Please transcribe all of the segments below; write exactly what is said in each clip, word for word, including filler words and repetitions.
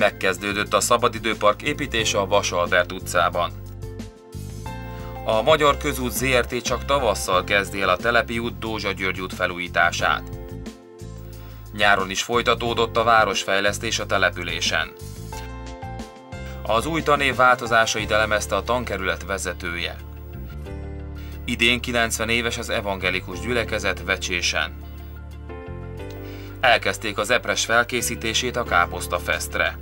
Megkezdődött a szabadidőpark építése a Vasalbert utcában. A Magyar Közút zé er té csak tavasszal kezdi el a Telepi út Dózsa-György út felújítását. Nyáron is folytatódott a városfejlesztés a településen. Az új tanév változásait elemezte a tankerület vezetője. Idén kilencven éves az evangelikus gyülekezet Vecsésen. Elkezdték az epres felkészítését a káposztafesztre.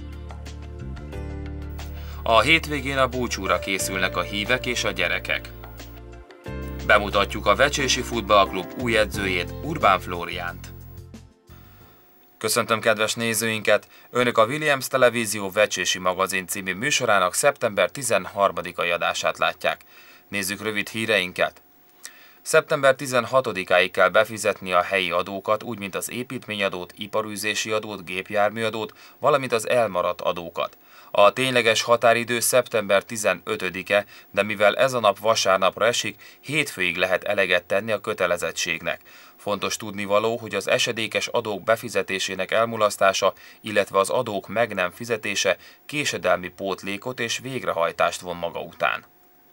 A hétvégén a búcsúra készülnek a hívek és a gyerekek. Bemutatjuk a Vecsési Futballklub új edzőjét, Urbán Flóriánt. Köszöntöm kedves nézőinket! Önök a Williams Televízió Vecsési magazin című műsorának szeptember tizenharmadikai adását látják. Nézzük rövid híreinket. szeptember tizenhatodikáig kell befizetni a helyi adókat, úgy mint az építményadót, iparűzési adót, gépjárműadót, valamint az elmaradt adókat. A tényleges határidő szeptember tizenötödike, de mivel ez a nap vasárnapra esik, hétfőig lehet eleget tenni a kötelezettségnek. Fontos tudnivaló, hogy az esedékes adók befizetésének elmulasztása, illetve az adók meg nem fizetése késedelmi pótlékot és végrehajtást von maga után.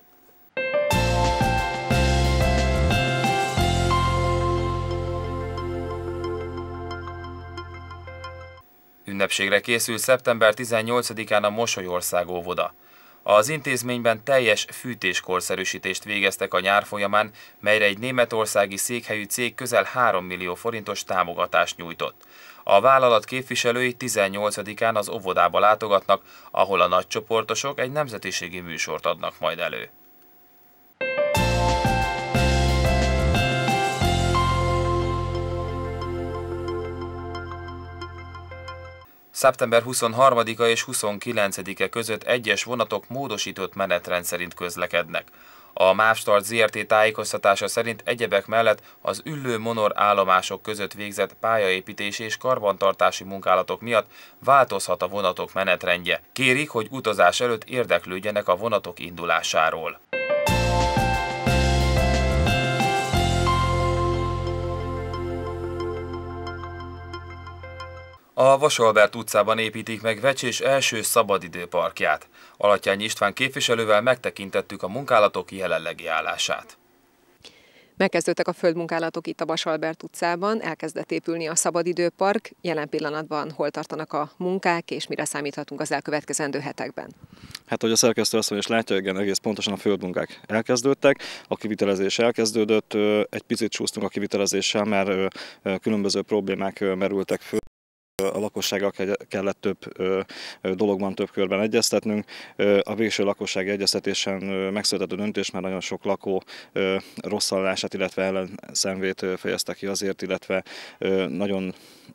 Ünnepségre készül szeptember tizennyolcadikán a Mosolyország óvoda. Az intézményben teljes fűtéskorszerűsítést végeztek a nyár folyamán, melyre egy németországi székhelyű cég közel három millió forintos támogatást nyújtott. A vállalat képviselői tizennyolcadikán az óvodába látogatnak, ahol a nagycsoportosok egy nemzetiségi műsort adnak majd elő. szeptember huszonharmadika és huszonkilencedike között egyes vonatok módosított menetrend szerint közlekednek. A Mávstart zé er té tájékoztatása szerint egyebek mellett az Üllő-Monor állomások között végzett pályaépítési és karbantartási munkálatok miatt változhat a vonatok menetrendje. Kérik, hogy utazás előtt érdeklődjenek a vonatok indulásáról. A Vasalbert utcában építik meg Vecsés első szabadidőparkját. Alattyányi István képviselővel megtekintettük a munkálatok jelenlegi állását. Megkezdődtek a földmunkálatok itt a Vasalbert utcában, elkezdett épülni a szabadidőpark. Jelen pillanatban hol tartanak a munkák, és mire számíthatunk az elkövetkezendő hetekben? Hát, hogy a szerkesztő asszony is látja, igen, egész pontosan a földmunkák elkezdődtek, a kivitelezés elkezdődött, egy picit csúsztunk a kivitelezéssel, mert különböző problémák merültek föl. A lakossággal kellett több dologban, több körben egyeztetnünk. A végső lakossági egyeztetésen megszületett a döntés, mert nagyon sok lakó rosszallását, illetve ellenszenvét fejezte ki azért, illetve nagyon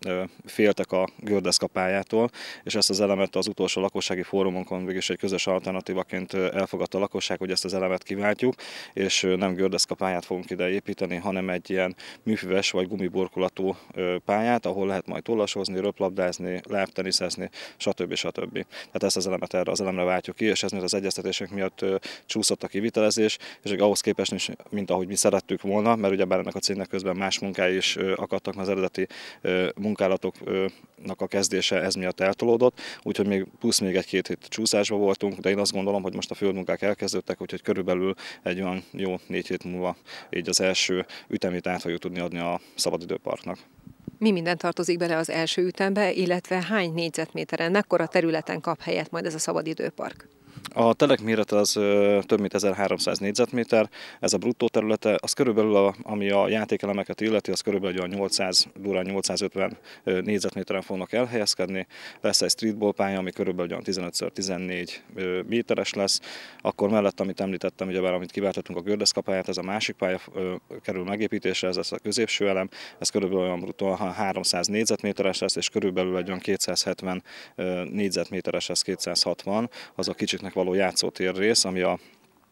féltek a gördeszkapályától, és ezt az elemet az utolsó lakossági fórumunkon végül egy közös alternatívaként elfogadta a lakosság, hogy ezt az elemet kiváltjuk, és nem gördeszkapályát fogunk ide építeni, hanem egy ilyen műfüves vagy gumiburkolatú pályát, ahol lehet majd tollasozni, röplabdázni, lábteniszezni, stb. stb. Tehát ezt az elemet erre az elemre váltjuk ki, és ez miatt az egyeztetések miatt csúszott a kivitelezés, és ahhoz képest is, mint ahogy mi szerettük volna, mert ugyebár ennek a cégnek közben más munkái is akadtak, az eredeti munkálatoknak a kezdése ez miatt eltolódott, úgyhogy még plusz még egy-két hét csúszásban voltunk, de én azt gondolom, hogy most a földmunkák elkezdődtek, úgyhogy körülbelül egy olyan jó négy hét múlva így az első ütemét át fogjuk tudni adni a szabadidőparknak. Mi minden tartozik bele az első ütembe, illetve hány négyzetméteren, mekkora területen kap helyet majd ez a szabadidőpark? A telek mérete az több mint ezerháromszáz négyzetméter, ez a bruttó területe, az körülbelül, a, ami a játékelemeket illeti, az körülbelül a nyolcszáz, durván nyolcszázötven négyzetméteren fognak elhelyezkedni. Lesz egy streetball pálya, ami körülbelül tizenöt szor tizennégy méteres lesz. Akkor mellett, amit említettem, ugyebár amit kiváltottunk a gördeszkapályát, ez a másik pálya kerül megépítésre, ez lesz a középső elem, ez körülbelül olyan bruttó háromszáz négyzetméteres lesz, és körülbelül egy olyan kétszázhetven négyzetméteres lesz, kétszázhatvan, az a kicsiknek való játszótér rész, ami a,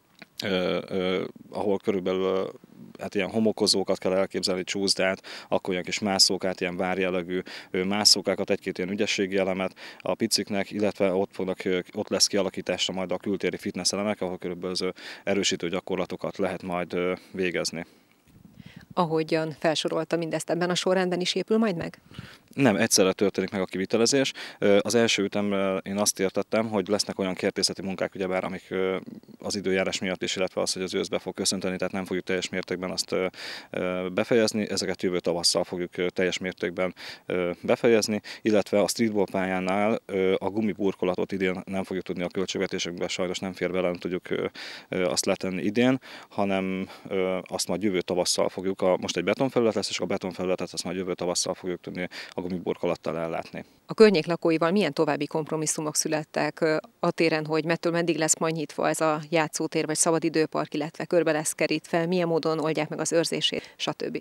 ö, ö, ahol körülbelül hát ilyen homokozókat kell elképzelni, csúszdát, akkor ilyen kis mászókát, ilyen várjellegű mászókákat, egy-két ilyen ügyességi elemet a piciknek, illetve ott, fognak, ott lesz kialakításra majd a kültéri fitness elemek, ahol körülbelül erősítő gyakorlatokat lehet majd végezni. Ahogyan felsorolta, mindezt ebben a sorrendben is épül majd meg? Nem, egyszerre történik meg a kivitelezés. Az első ütemben én azt értettem, hogy lesznek olyan kertészeti munkák, ugyebár, amik az időjárás miatt is, illetve az, hogy az ősz be fog köszönteni, tehát nem fogjuk teljes mértékben azt befejezni, ezeket jövő tavasszal fogjuk teljes mértékben befejezni, illetve a streetball pályánál a gumiburkolatot idén nem fogjuk tudni a költségvetésekbe, sajnos nem fér bele, nem tudjuk azt letenni idén, hanem azt majd jövő tavasszal fogjuk, a, most egy betonfelület lesz, és a betonfelületet azt majd jövő tavasszal fogjuk tudni a gumiburkolattal ellátni. A környék lakóival milyen további kompromisszumok születtek a téren, hogy mettől meddig lesz majd nyitva ez a játszótér vagy szabadidőpark, illetve körbe lesz kerítve, milyen módon oldják meg az őrzését, stb.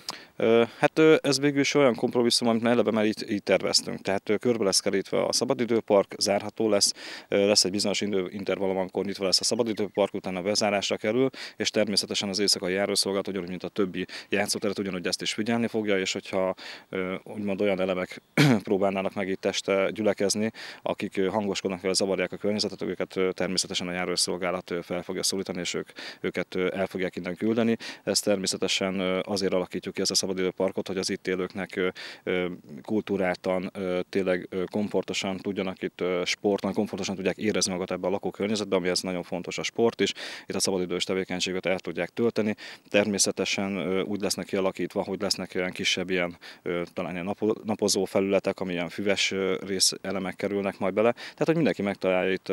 Hát ez végül is olyan kompromisszum, amit eleve már így, így terveztünk. Tehát körbe lesz kerítve a szabadidőpark, zárható lesz, lesz egy bizonyos intervallum, amikor nyitva lesz a szabadidőpark, utána bezárásra kerül, és természetesen az éjszakai járószolgálat, ugyanúgy, mint a többi játszóteret, ugyanúgy ezt is figyelni fogja, és hogyha úgymond olyan elemek próbálnának meg itt este gyülekezni, akik hangoskodnak fel, zavarják a környezetet, őket természetesen a járószolgálat fel fogja szólítani, és ők, őket el fogják innen küldeni. Ez természetesen azért alakítjuk ki ezt a szabadidőparkot, hogy az itt élőknek kultúráltan, tényleg komfortosan tudjanak itt sportolni, komfortosan tudják érezni magukat ebben a lakókörnyezetben, ami ez nagyon fontos a sport is. Itt a szabadidős tevékenységet el tudják tölteni. Természetesen úgy lesznek kialakítva, hogy lesznek ilyen kisebb ilyen, talán ilyen napozó felületek, ami ilyen füves részelemek kerülnek majd bele. Tehát, hogy mindenki megtalálja itt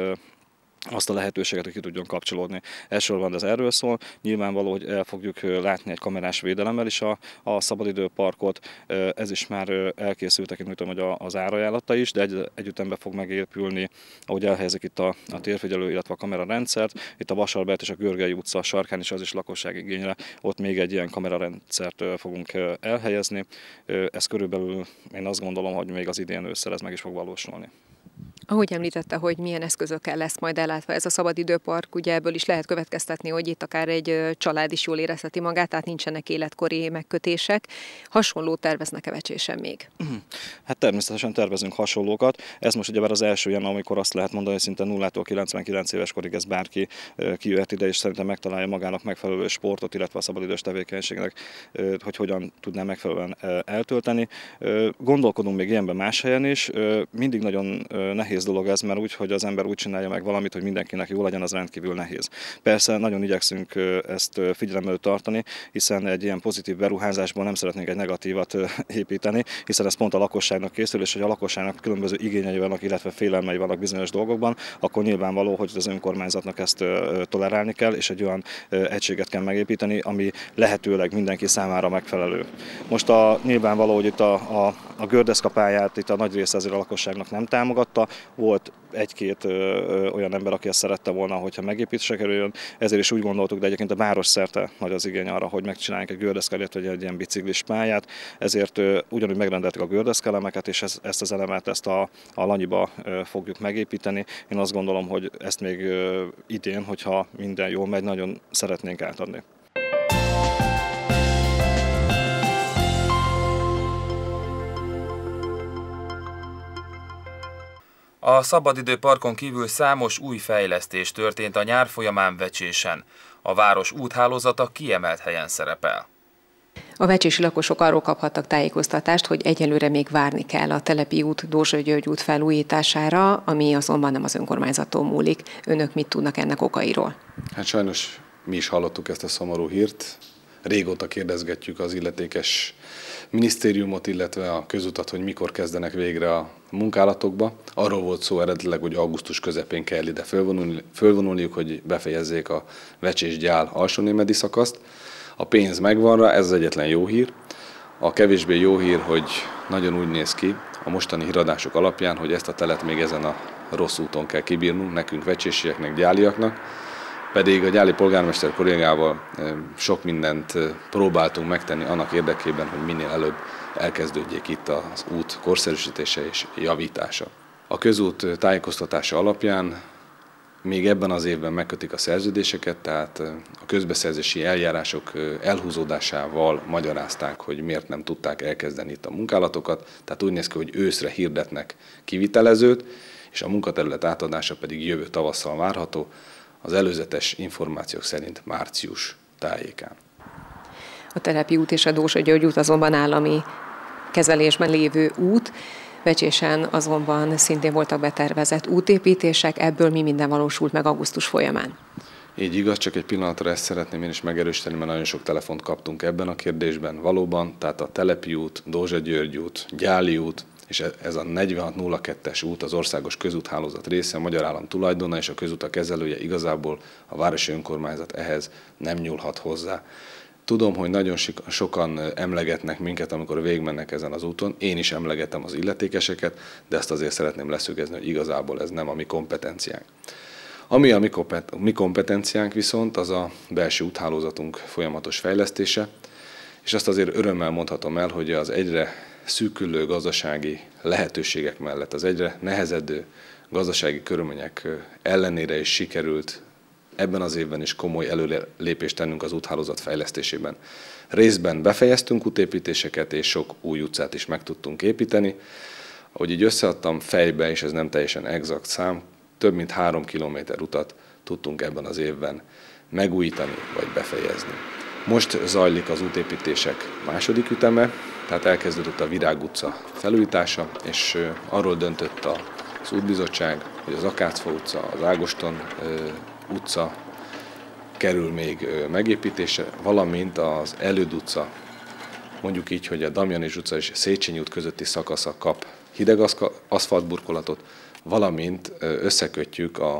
azt a lehetőséget, hogy ki tudjon kapcsolódni. Elsősorban ez erről szól. Nyilvánvaló, hogy el fogjuk látni egy kamerás védelemmel is a, a szabadidőparkot. Ez is már elkészült, tekintve, hogy az árajánlata is, de egy, együttemben fog megépülni, ahogy elhelyezik itt a, a térfigyelő, illetve a kamerarendszert. Itt a Vasalbert és a Görgei utca sarkán is az is lakosságigényre. Ott még egy ilyen kamerarendszert fogunk elhelyezni. Ez körülbelül én azt gondolom, hogy még az idén ősszel ez meg is fog valósulni. Ahogy említette, hogy milyen eszközökkel lesz majd ellátva ez a szabadidőpark, ugye ebből is lehet következtetni, hogy itt akár egy család is jól érezheti magát, tehát nincsenek életkori megkötések. Hasonlót terveznek-e Vecsésen még? Hát természetesen tervezünk hasonlókat. Ez most ugyebár az első ilyen, amikor azt lehet mondani, hogy szinte nullától kilencvenkilenc éves korig ez bárki kijöhet ide, és szerintem megtalálja magának megfelelő sportot, illetve a szabadidős tevékenységnek, hogy hogyan tudná megfelelően eltölteni. Gondolkodunk még ilyenben más helyen is. Mindig nagyon nehéz dolog ez, mert úgy, hogy az ember úgy csinálja meg valamit, hogy mindenkinek jó legyen, az rendkívül nehéz. Persze nagyon igyekszünk ezt figyelemmel tartani, hiszen egy ilyen pozitív beruházásból nem szeretnénk egy negatívat építeni, hiszen ez pont a lakosságnak készül, és hogy a lakosságnak különböző igényei vannak, illetve félelmei vannak bizonyos dolgokban, akkor nyilvánvaló, hogy az önkormányzatnak ezt tolerálni kell, és egy olyan egységet kell megépíteni, ami lehetőleg mindenki számára megfelelő. Most a, nyilvánvaló, hogy itt a, a, a gördeszkapályát itt a nagy része azért a lakosságnak nem támogatta. Volt egy-két olyan ember, aki ezt szerette volna, hogyha megépítésre kerüljön, ezért is úgy gondoltuk, de egyébként a város szerte nagy az igény arra, hogy megcsináljunk egy gördeszkát, vagy egy ilyen biciklis pályát, ezért ugyanúgy megrendeltük a gördeszkelemeket, és ez, ezt az elemet, ezt a, a Lanyiba fogjuk megépíteni. Én azt gondolom, hogy ezt még idén, hogyha minden jól megy, nagyon szeretnénk átadni. A szabadidőparkon kívül számos új fejlesztés történt a nyár folyamán Vecsésen. A város úthálózata kiemelt helyen szerepel. A vecsési lakosok arról kaphattak tájékoztatást, hogy egyelőre még várni kell a Telepi út, Dózsa György út felújítására, ami azonban nem az önkormányzattól múlik. Önök mit tudnak ennek okairól? Hát sajnos mi is hallottuk ezt a szomorú hírt. Régóta kérdezgetjük az illetékes minisztériumot, illetve a közutat, hogy mikor kezdenek végre a munkálatokba. Arról volt szó eredetileg, hogy augusztus közepén kell ide fölvonulni, fölvonulniuk, hogy befejezzék a Vecsés-Gyál alsónémedi szakaszt. A pénz megvan rá, ez az egyetlen jó hír. A kevésbé jó hír, hogy nagyon úgy néz ki a mostani híradások alapján, hogy ezt a telet még ezen a rossz úton kell kibírnunk, nekünk vecsésieknek, gyáliaknak. Pedig a gyáli polgármester kollégával sok mindent próbáltunk megtenni annak érdekében, hogy minél előbb elkezdődjék itt az út korszerűsítése és javítása. A közút tájékoztatása alapján még ebben az évben megkötik a szerződéseket, tehát a közbeszerzési eljárások elhúzódásával magyarázták, hogy miért nem tudták elkezdeni itt a munkálatokat. Tehát úgy néz ki, hogy őszre hirdetnek kivitelezőt, és a munkaterület átadása pedig jövő tavasszal várható, az előzetes információk szerint március tájékán. A Telepi út és a Dózsa György út azonban állami kezelésben lévő út. Vecsésen azonban szintén voltak betervezett útépítések, ebből mi minden valósult meg augusztus folyamán? Így igaz, csak egy pillanatra ezt szeretném én is megerősíteni, mert nagyon sok telefont kaptunk ebben a kérdésben. Valóban, tehát a Telepi út, Dózsa-György út, Gyáli út, és ez a negyvenhat nulla kettes út az országos közúthálózat része, a magyar állam tulajdona és a közútak kezelője, igazából a városi önkormányzat ehhez nem nyúlhat hozzá. Tudom, hogy nagyon sokan emlegetnek minket, amikor végigmennek ezen az úton. Én is emlegetem az illetékeseket, de ezt azért szeretném leszögezni, hogy igazából ez nem a mi kompetenciánk. Ami a mi kompetenciánk viszont, az a belső úthálózatunk folyamatos fejlesztése, és azt azért örömmel mondhatom el, hogy az egyre szűkülő gazdasági lehetőségek mellett, az egyre nehezedő gazdasági körülmények ellenére is sikerült ebben az évben is komoly előlépést tennünk az úthálózat fejlesztésében. Részben befejeztünk útépítéseket, és sok új utcát is meg tudtunk építeni. Ahogy így összeadtam fejbe, és ez nem teljesen exakt szám, több mint három kilométer utat tudtunk ebben az évben megújítani vagy befejezni. Most zajlik az útépítések második üteme, tehát elkezdődött a Virág utca felújítása, és arról döntött az útbizottság, hogy az Akácfa utca, az Ágoston utca kerül még megépítése, valamint az Előd utca, mondjuk így, hogy a Damjanés utca és Széchenyi út közötti szakasza kap hideg aszfaltburkolatot, valamint összekötjük a,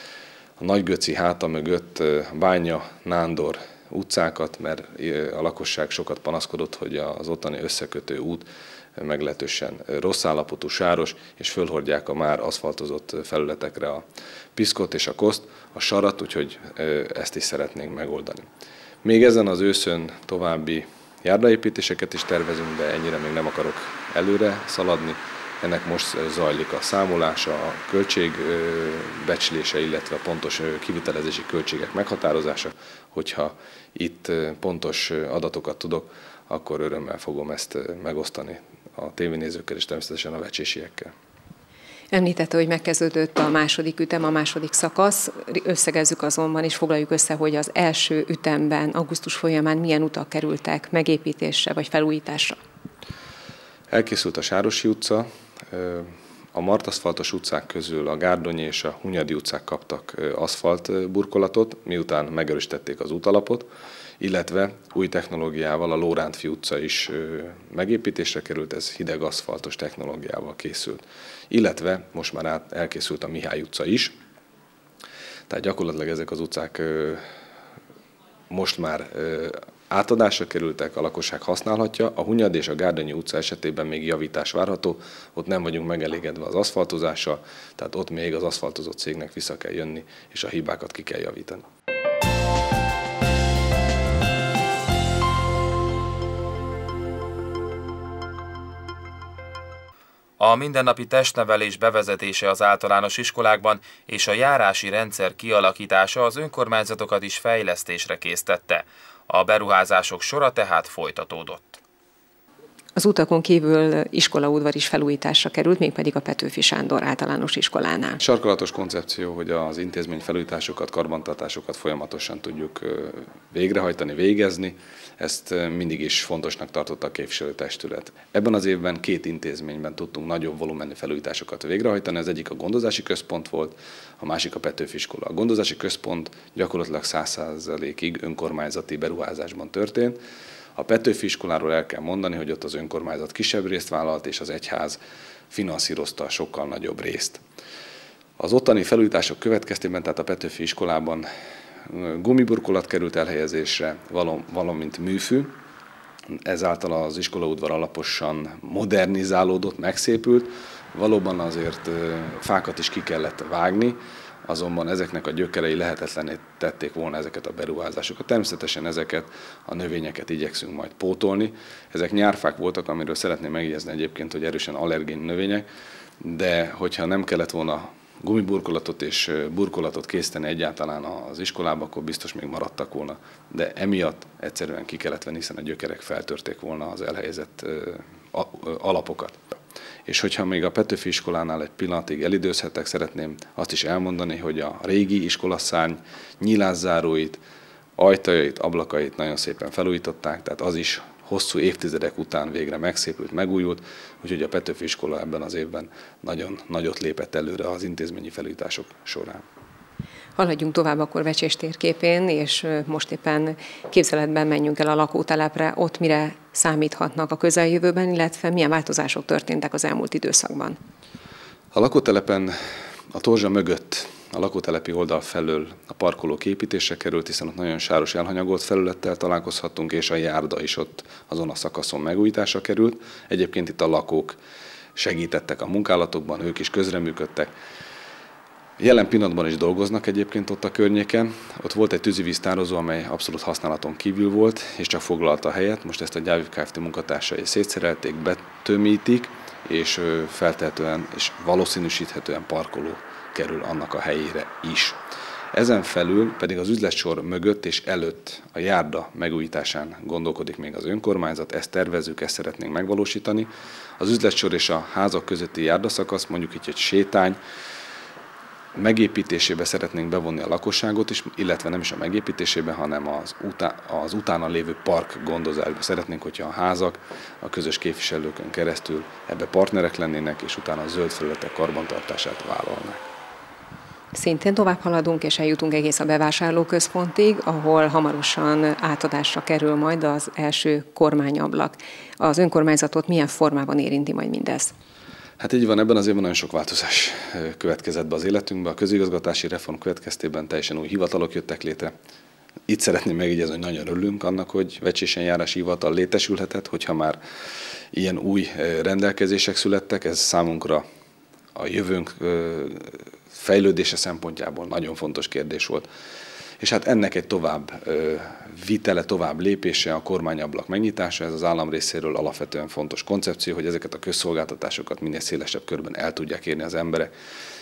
a Nagygöci háta mögött Bánya, Nándor utcákat, mert a lakosság sokat panaszkodott, hogy az ottani összekötő út meglehetősen rossz állapotú, sáros, és fölhordják a már aszfaltozott felületekre a piszkot és a koszt, a sarat, úgyhogy ezt is szeretnénk megoldani. Még ezen az őszön további járdaépítéseket is tervezünk, de ennyire még nem akarok előre szaladni. Ennek most zajlik a számolása, a költségbecslése, illetve a pontos kivitelezési költségek meghatározása. Hogyha itt pontos adatokat tudok, akkor örömmel fogom ezt megosztani a tévénézőkkel és természetesen a vecsésiekkel. Említette, hogy megkezdődött a második ütem, a második szakasz. Összegezzük azonban, és foglaljuk össze, hogy az első ütemben, augusztus folyamán milyen utak kerültek megépítésre vagy felújításra. Elkészült a Sárosi utca, a martaszfaltos utcák közül a Gárdonyi és a Hunyadi utcák kaptak aszfaltburkolatot, miután megerősítették az útalapot, illetve új technológiával a Lórántfi utca is megépítésre került, ez hideg aszfaltos technológiával készült. Illetve most már át elkészült a Mihály utca is, tehát gyakorlatilag ezek az utcák most már átadásra kerültek, a lakosság használhatja. A Hunyadi és a Gárdonyi utca esetében még javítás várható, ott nem vagyunk megelégedve az aszfaltozással, tehát ott még az aszfaltozott cégnek vissza kell jönni, és a hibákat ki kell javítani. A mindennapi testnevelés bevezetése az általános iskolákban és a járási rendszer kialakítása az önkormányzatokat is fejlesztésre késztette. A beruházások sora tehát folytatódott. Az utakon kívül iskolaudvar is felújításra került, mégpedig a Petőfi Sándor általános iskolánál. Sarkalatos koncepció, hogy az intézmény felújításokat, karbantartásokat folyamatosan tudjuk végrehajtani, végezni. Ezt mindig is fontosnak tartotta a képviselőtestület. Ebben az évben két intézményben tudtunk nagyobb volumenű felújításokat végrehajtani. Az egyik a gondozási központ volt, a másik a Petőfi iskola. A gondozási központ gyakorlatilag száz százalékig önkormányzati beruházásban történt. A Petőfi iskoláról el kell mondani, hogy ott az önkormányzat kisebb részt vállalt, és az egyház finanszírozta a sokkal nagyobb részt. Az ottani felújítások következtében, tehát a Petőfi iskolában gumiburkolat került elhelyezésre, valamint műfű, ezáltal az iskolaudvar alaposan modernizálódott, megszépült. Valóban azért fákat is ki kellett vágni, azonban ezeknek a gyökerei lehetetlené tették volna ezeket a beruházásokat. Természetesen ezeket a növényeket igyekszünk majd pótolni. Ezek nyárfák voltak, amiről szeretném megjegyezni egyébként, hogy erősen allergén növények, de hogyha nem kellett volna gumiburkolatot és burkolatot készíteni egyáltalán az iskolába, akkor biztos még maradtak volna. De emiatt egyszerűen ki kellett venni, hiszen a gyökerek feltörték volna az elhelyezett alapokat. És hogyha még a Petőfi iskolánál egy pillanatig elidőzhetek, szeretném azt is elmondani, hogy a régi iskolaszárny nyilászáróit, ajtajait, ablakait nagyon szépen felújították, tehát az is hosszú évtizedek után végre megszépült, megújult, úgyhogy a Petőfi iskola ebben az évben nagyon nagyot lépett előre az intézményi felújítások során. Haladjunk tovább akkor Vecsés térképén, és most éppen képzeletben menjünk el a lakótelepre. Ott mire számíthatnak a közeljövőben, illetve milyen változások történtek az elmúlt időszakban? A lakótelepen a torzsa mögött, a lakótelepi oldal felől a parkoló építésre került, hiszen ott nagyon sáros elhanyagolt felülettel találkozhattunk, és a járda is ott azon a szakaszon megújításra került. Egyébként itt a lakók segítettek a munkálatokban, ők is közreműködtek. Jelen pillanatban is dolgoznak egyébként ott a környéken. Ott volt egy tűzivíztározó, amely abszolút használaton kívül volt, és csak foglalta a helyet. Most ezt a Gyávív Kft. Munkatársai szétszerelték, betömítik, és feltehetően és valószínűsíthetően parkoló kerül annak a helyére is. Ezen felül pedig az üzletsor mögött és előtt a járda megújításán gondolkodik még az önkormányzat, ezt tervezzük, ezt szeretnénk megvalósítani. Az üzletsor és a házak közötti járdaszakasz, mondjuk így egy sétány, megépítésébe szeretnénk bevonni a lakosságot is, illetve nem is a megépítésébe, hanem az, utá, az utána lévő park gondozásba. Szeretnénk, hogyha a házak a közös képviselőkön keresztül ebbe partnerek lennének, és utána a zöld felületek karbantartását vállalnák. Szintén tovább haladunk, és eljutunk egész a bevásárlóközpontig, ahol hamarosan átadásra kerül majd az első kormányablak. Az önkormányzatot milyen formában érinti majd mindez? Hát így van, ebben az évben nagyon sok változás következett be az életünkbe. A közigazgatási reform következtében teljesen új hivatalok jöttek létre. Itt szeretném megjegyezni, hogy nagyon örülünk annak, hogy Vecsésen járási hivatal létesülhetett, hogyha már ilyen új rendelkezések születtek. Ez számunkra a jövőnk fejlődése szempontjából nagyon fontos kérdés volt. És hát ennek egy tovább vitele, tovább lépése a kormányablak megnyitása, ez az állam részéről alapvetően fontos koncepció, hogy ezeket a közszolgáltatásokat minél szélesebb körben el tudják érni az emberek.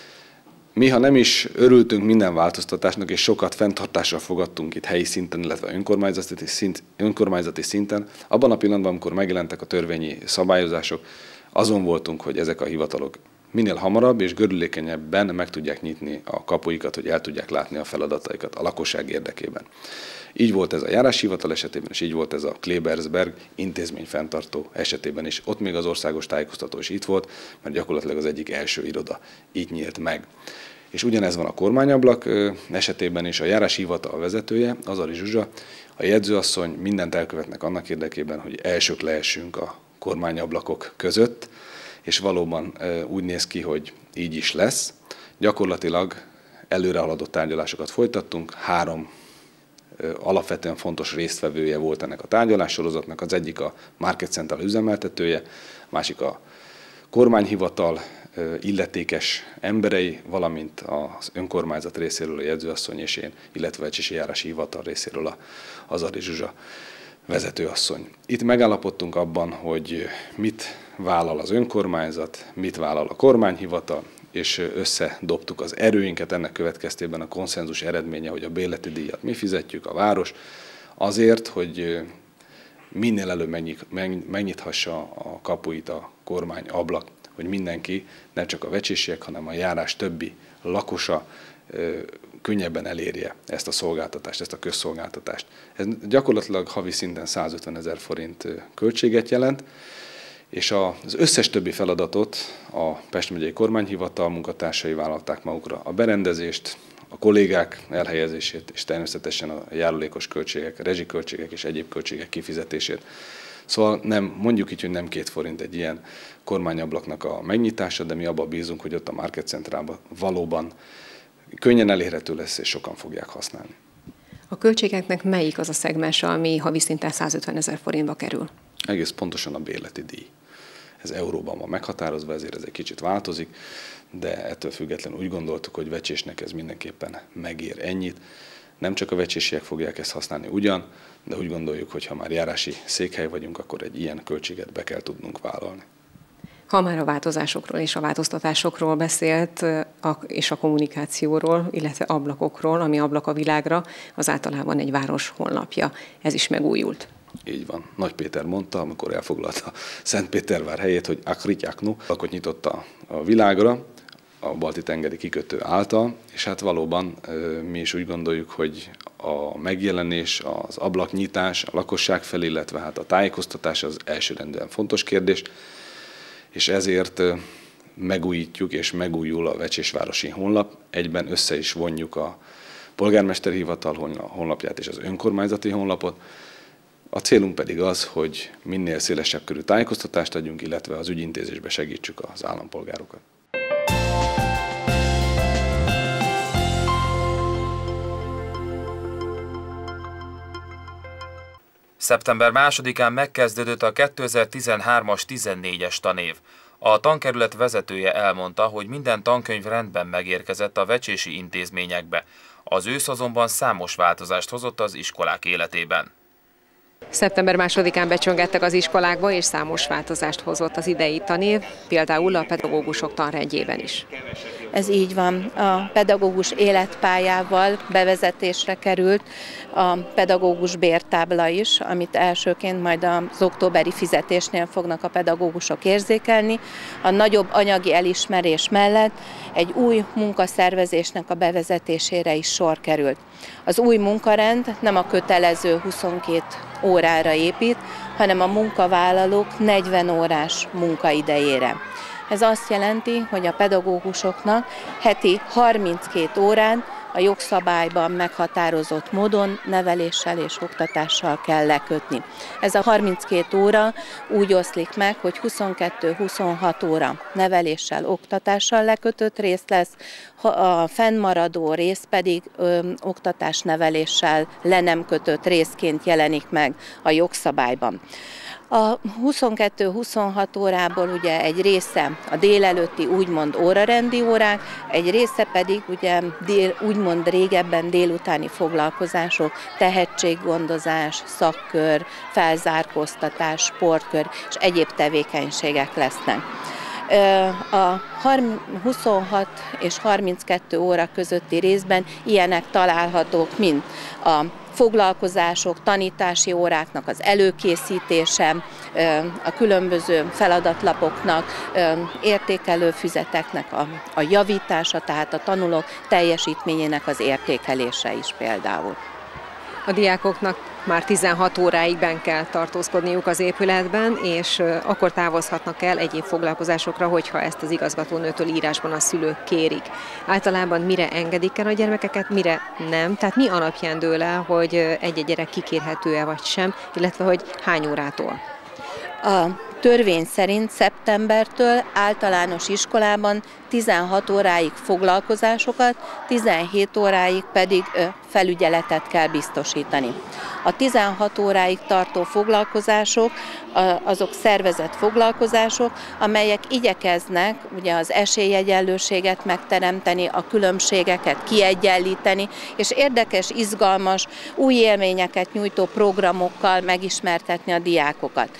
Mi, ha nem is örültünk minden változtatásnak, és sokat fenntartásra fogadtunk itt helyi szinten, illetve önkormányzati, szint, önkormányzati szinten, abban a pillanatban, amikor megjelentek a törvényi szabályozások, azon voltunk, hogy ezek a hivatalok minél hamarabb és gördülékenyebben meg tudják nyitni a kapuikat, hogy el tudják látni a feladataikat a lakosság érdekében. Így volt ez a járáshivatal esetében, és így volt ez a Klebersberg intézményfenntartó esetében is. Ott még az országos tájékoztató is itt volt, mert gyakorlatilag az egyik első iroda így nyílt meg. És ugyanez van a kormányablak esetében is, a járáshivatal vezetője, Azari Zsuzsa, a jegyzőasszony mindent elkövetnek annak érdekében, hogy elsők lehessünk a kormányablakok között, és valóban úgy néz ki, hogy így is lesz. Gyakorlatilag előrehaladott tárgyalásokat folytattunk, három alapvetően fontos résztvevője volt ennek a tárgyalássorozatnak, az egyik a Market Central üzemeltetője, másik a kormányhivatal illetékes emberei, valamint az önkormányzat részéről a jegyzőasszony és én, illetve a Vecsési járási hivatal részéről a Azari Zsuzsa vezetőasszony. Itt megállapodtunk abban, hogy mit vállal az önkormányzat, mit vállal a kormányhivatal, és összedobtuk az erőinket, ennek következtében a konszenzus eredménye, hogy a bérleti díjat mi fizetjük, a város, azért, hogy minél előbb megnyithassa a kapuit a kormányablak, hogy mindenki, nem csak a vecsésiek, hanem a járás többi lakosa könnyebben elérje ezt a szolgáltatást, ezt a közszolgáltatást. Ez gyakorlatilag havi szinten százötvenezer forint költséget jelent, és az összes többi feladatot a Pest megyei kormányhivatal munkatársai vállalták magukra. A berendezést, a kollégák elhelyezését, és természetesen a járulékos költségek, a rezsiköltségek és egyéb költségek kifizetését. Szóval nem, mondjuk így, hogy nem két forint egy ilyen kormányablaknak a megnyitása, de mi abban bízunk, hogy ott a Market Centrálban valóban könnyen elérhető lesz, és sokan fogják használni. A költségeknek melyik az a szegmens, ami havi szinten százötvenezer forintba kerül? Egész pontosan a bérleti díj. Ez euróban van meghatározva, ezért ez egy kicsit változik, de ettől függetlenül úgy gondoltuk, hogy Vecsésnek ez mindenképpen megér ennyit. Nem csak a vecsésiek fogják ezt használni ugyan, de úgy gondoljuk, hogy ha már járási székhely vagyunk, akkor egy ilyen költséget be kell tudnunk vállalni. Ha már a változásokról és a változtatásokról beszélt, és a kommunikációról, illetve ablakokról, ami ablak a világra, az általában egy város honlapja. Ez is megújult. Így van. Nagy Péter mondta, amikor elfoglalta Szentpétervár helyét, hogy Akrityaknu, akkor nyitotta a világra, a balti tengeri kikötő által, és hát valóban mi is úgy gondoljuk, hogy a megjelenés, az ablaknyitás a lakosság felé, illetve hát a tájékoztatás az elsőrendűen fontos kérdés, és ezért megújítjuk és megújul a Vecsésvárosi honlap, egyben össze is vonjuk a polgármesteri hivatal honlapját és az önkormányzati honlapot. A célunk pedig az, hogy minél szélesebb körű tájékoztatást adjunk, illetve az ügyintézésbe segítsük az állampolgárokat. szeptember másodikán megkezdődött a kétezer-tizenhármas tizennégyes tanév. A tankerület vezetője elmondta, hogy minden tankönyv rendben megérkezett a vecsési intézményekbe. Az ősz azonban számos változást hozott az iskolák életében. szeptember másodikán becsöngettek az iskolákba, és számos változást hozott az idei tanév, például a pedagógusok tanrendjében is. Ez így van. A pedagógus életpályával bevezetésre került a pedagógus bértábla is, amit elsőként majd az októberi fizetésnél fognak a pedagógusok érzékelni. A nagyobb anyagi elismerés mellett egy új munkaszervezésnek a bevezetésére is sor került. Az új munkarend nem a kötelező huszonkét órára épít, hanem a munkavállalók negyven órás munkaidejére. Ez azt jelenti, hogy a pedagógusoknak heti harminckét órán a jogszabályban meghatározott módon neveléssel és oktatással kell lekötni. Ez a harminckét óra úgy oszlik meg, hogy huszonkettő-huszonhat óra neveléssel, oktatással lekötött rész lesz, a fennmaradó rész pedig ö, oktatás-neveléssel le nem kötött részként jelenik meg a jogszabályban. A huszonkettő-huszonhat órából ugye egy része a délelőtti úgymond órarendi órák, egy része pedig ugye dél, úgymond régebben délutáni foglalkozások, tehetséggondozás, szakkör, felzárkóztatás, sportkör és egyéb tevékenységek lesznek. A huszonhat és harminckettő óra közötti részben ilyenek találhatók, mint a foglalkozások, tanítási óráknak az előkészítése, a különböző feladatlapoknak, értékelő füzeteknek a, a javítása, tehát a tanulók teljesítményének az értékelése is például. A diákoknak már tizenhat óráig benn kell tartózkodniuk az épületben, és akkor távozhatnak el egyéb foglalkozásokra, hogyha ezt az igazgatónőtől írásban a szülők kérik. Általában mire engedik el a gyermekeket, mire nem, tehát mi alapján dől el, hogy egy-egy gyerek kikérhető-e vagy sem, illetve hogy hány órától? A törvény szerint szeptembertől általános iskolában tizenhat óráig foglalkozásokat, tizenhét óráig pedig felügyeletet kell biztosítani. A tizenhat óráig tartó foglalkozások azok szervezett foglalkozások, amelyek igyekeznek ugye az esélyegyenlőséget megteremteni, a különbségeket kiegyenlíteni, és érdekes, izgalmas, új élményeket nyújtó programokkal megismertetni a diákokat.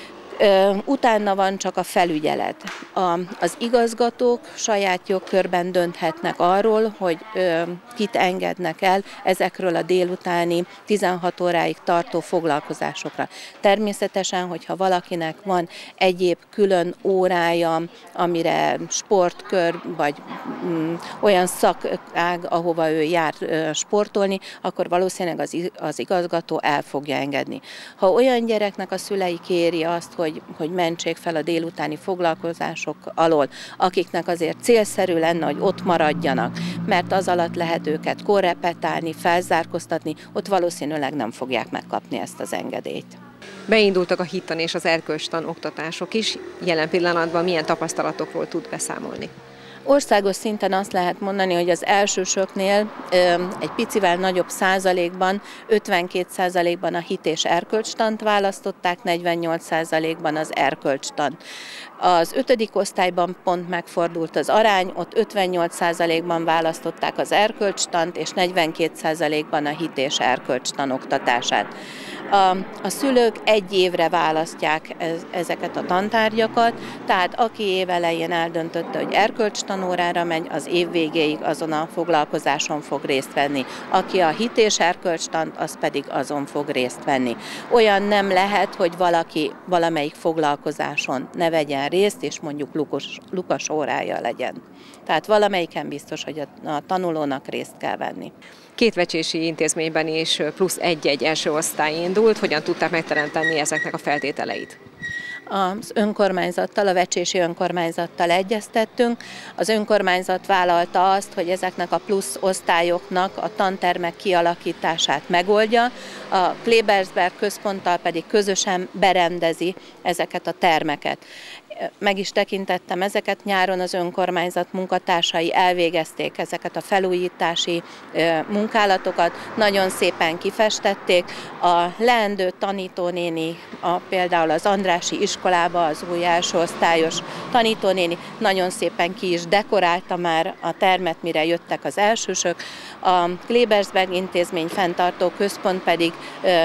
Utána van csak a felügyelet. Az igazgatók saját jogkörben dönthetnek arról, hogy kit engednek el ezekről a délutáni tizenhat óráig tartó foglalkozásokra. Természetesen, hogyha valakinek van egyéb külön órája, amire sportkör, vagy olyan szakág, ahova ő jár sportolni, akkor valószínűleg az igazgató el fogja engedni. Ha olyan gyereknek a szülei kéri azt, hogy Hogy, hogy mentsék fel a délutáni foglalkozások alól, akiknek azért célszerű lenne, hogy ott maradjanak, mert az alatt lehet őket korrepetálni, felzárkóztatni, ott valószínűleg nem fogják megkapni ezt az engedélyt. Beindultak a hittan és az erkölcstan oktatások is. Jelen pillanatban milyen tapasztalatokról tud beszámolni? Országos szinten azt lehet mondani, hogy az elsősöknél egy picivel nagyobb százalékban, ötvenkét százalékban a hit és erkölcstant választották, negyvennyolc százalékban az erkölcstant. Az ötödik osztályban pont megfordult az arány, ott ötvennyolc százalékban választották az erkölcstant, és negyvenkét százalékban a hit és erkölcstan oktatását. A, a szülők egy évre választják ez, ezeket a tantárgyakat, tehát aki évelején eldöntötte, hogy erkölcstanórára megy, az év végéig azon a foglalkozáson fog részt venni. Aki a hit és erkölcstant, az pedig azon fog részt venni. Olyan nem lehet, hogy valaki valamelyik foglalkozáson ne vegyen részt, és mondjuk lukas, lukas órája legyen. Tehát valamelyiken biztos, hogy a, a tanulónak részt kell venni. Két vecsési intézményben is plusz egy-egy első osztály indult. Hogyan tudták megteremteni ezeknek a feltételeit? Az önkormányzattal, a vecsési önkormányzattal egyeztettünk. Az önkormányzat vállalta azt, hogy ezeknek a plusz osztályoknak a tantermek kialakítását megoldja, a Klebersberg központtal pedig közösen berendezi ezeket a termeket. Meg is tekintettem ezeket, nyáron az önkormányzat munkatársai elvégezték ezeket a felújítási munkálatokat, nagyon szépen kifestették. A leendő tanítónéni, a, például az Andrássy iskolába az új első osztályos tanítónéni nagyon szépen ki is dekorálta már a termet, mire jöttek az elsősök. A Klebersberg intézmény fenntartó központ pedig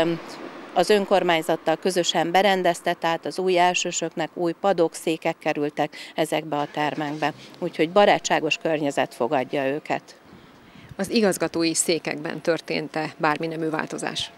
az önkormányzattal közösen berendezte, tehát az új elsősöknek új padok, székek kerültek ezekbe a termekbe. Úgyhogy barátságos környezet fogadja őket. Az igazgatói székekben történt-e bármi nemű változás?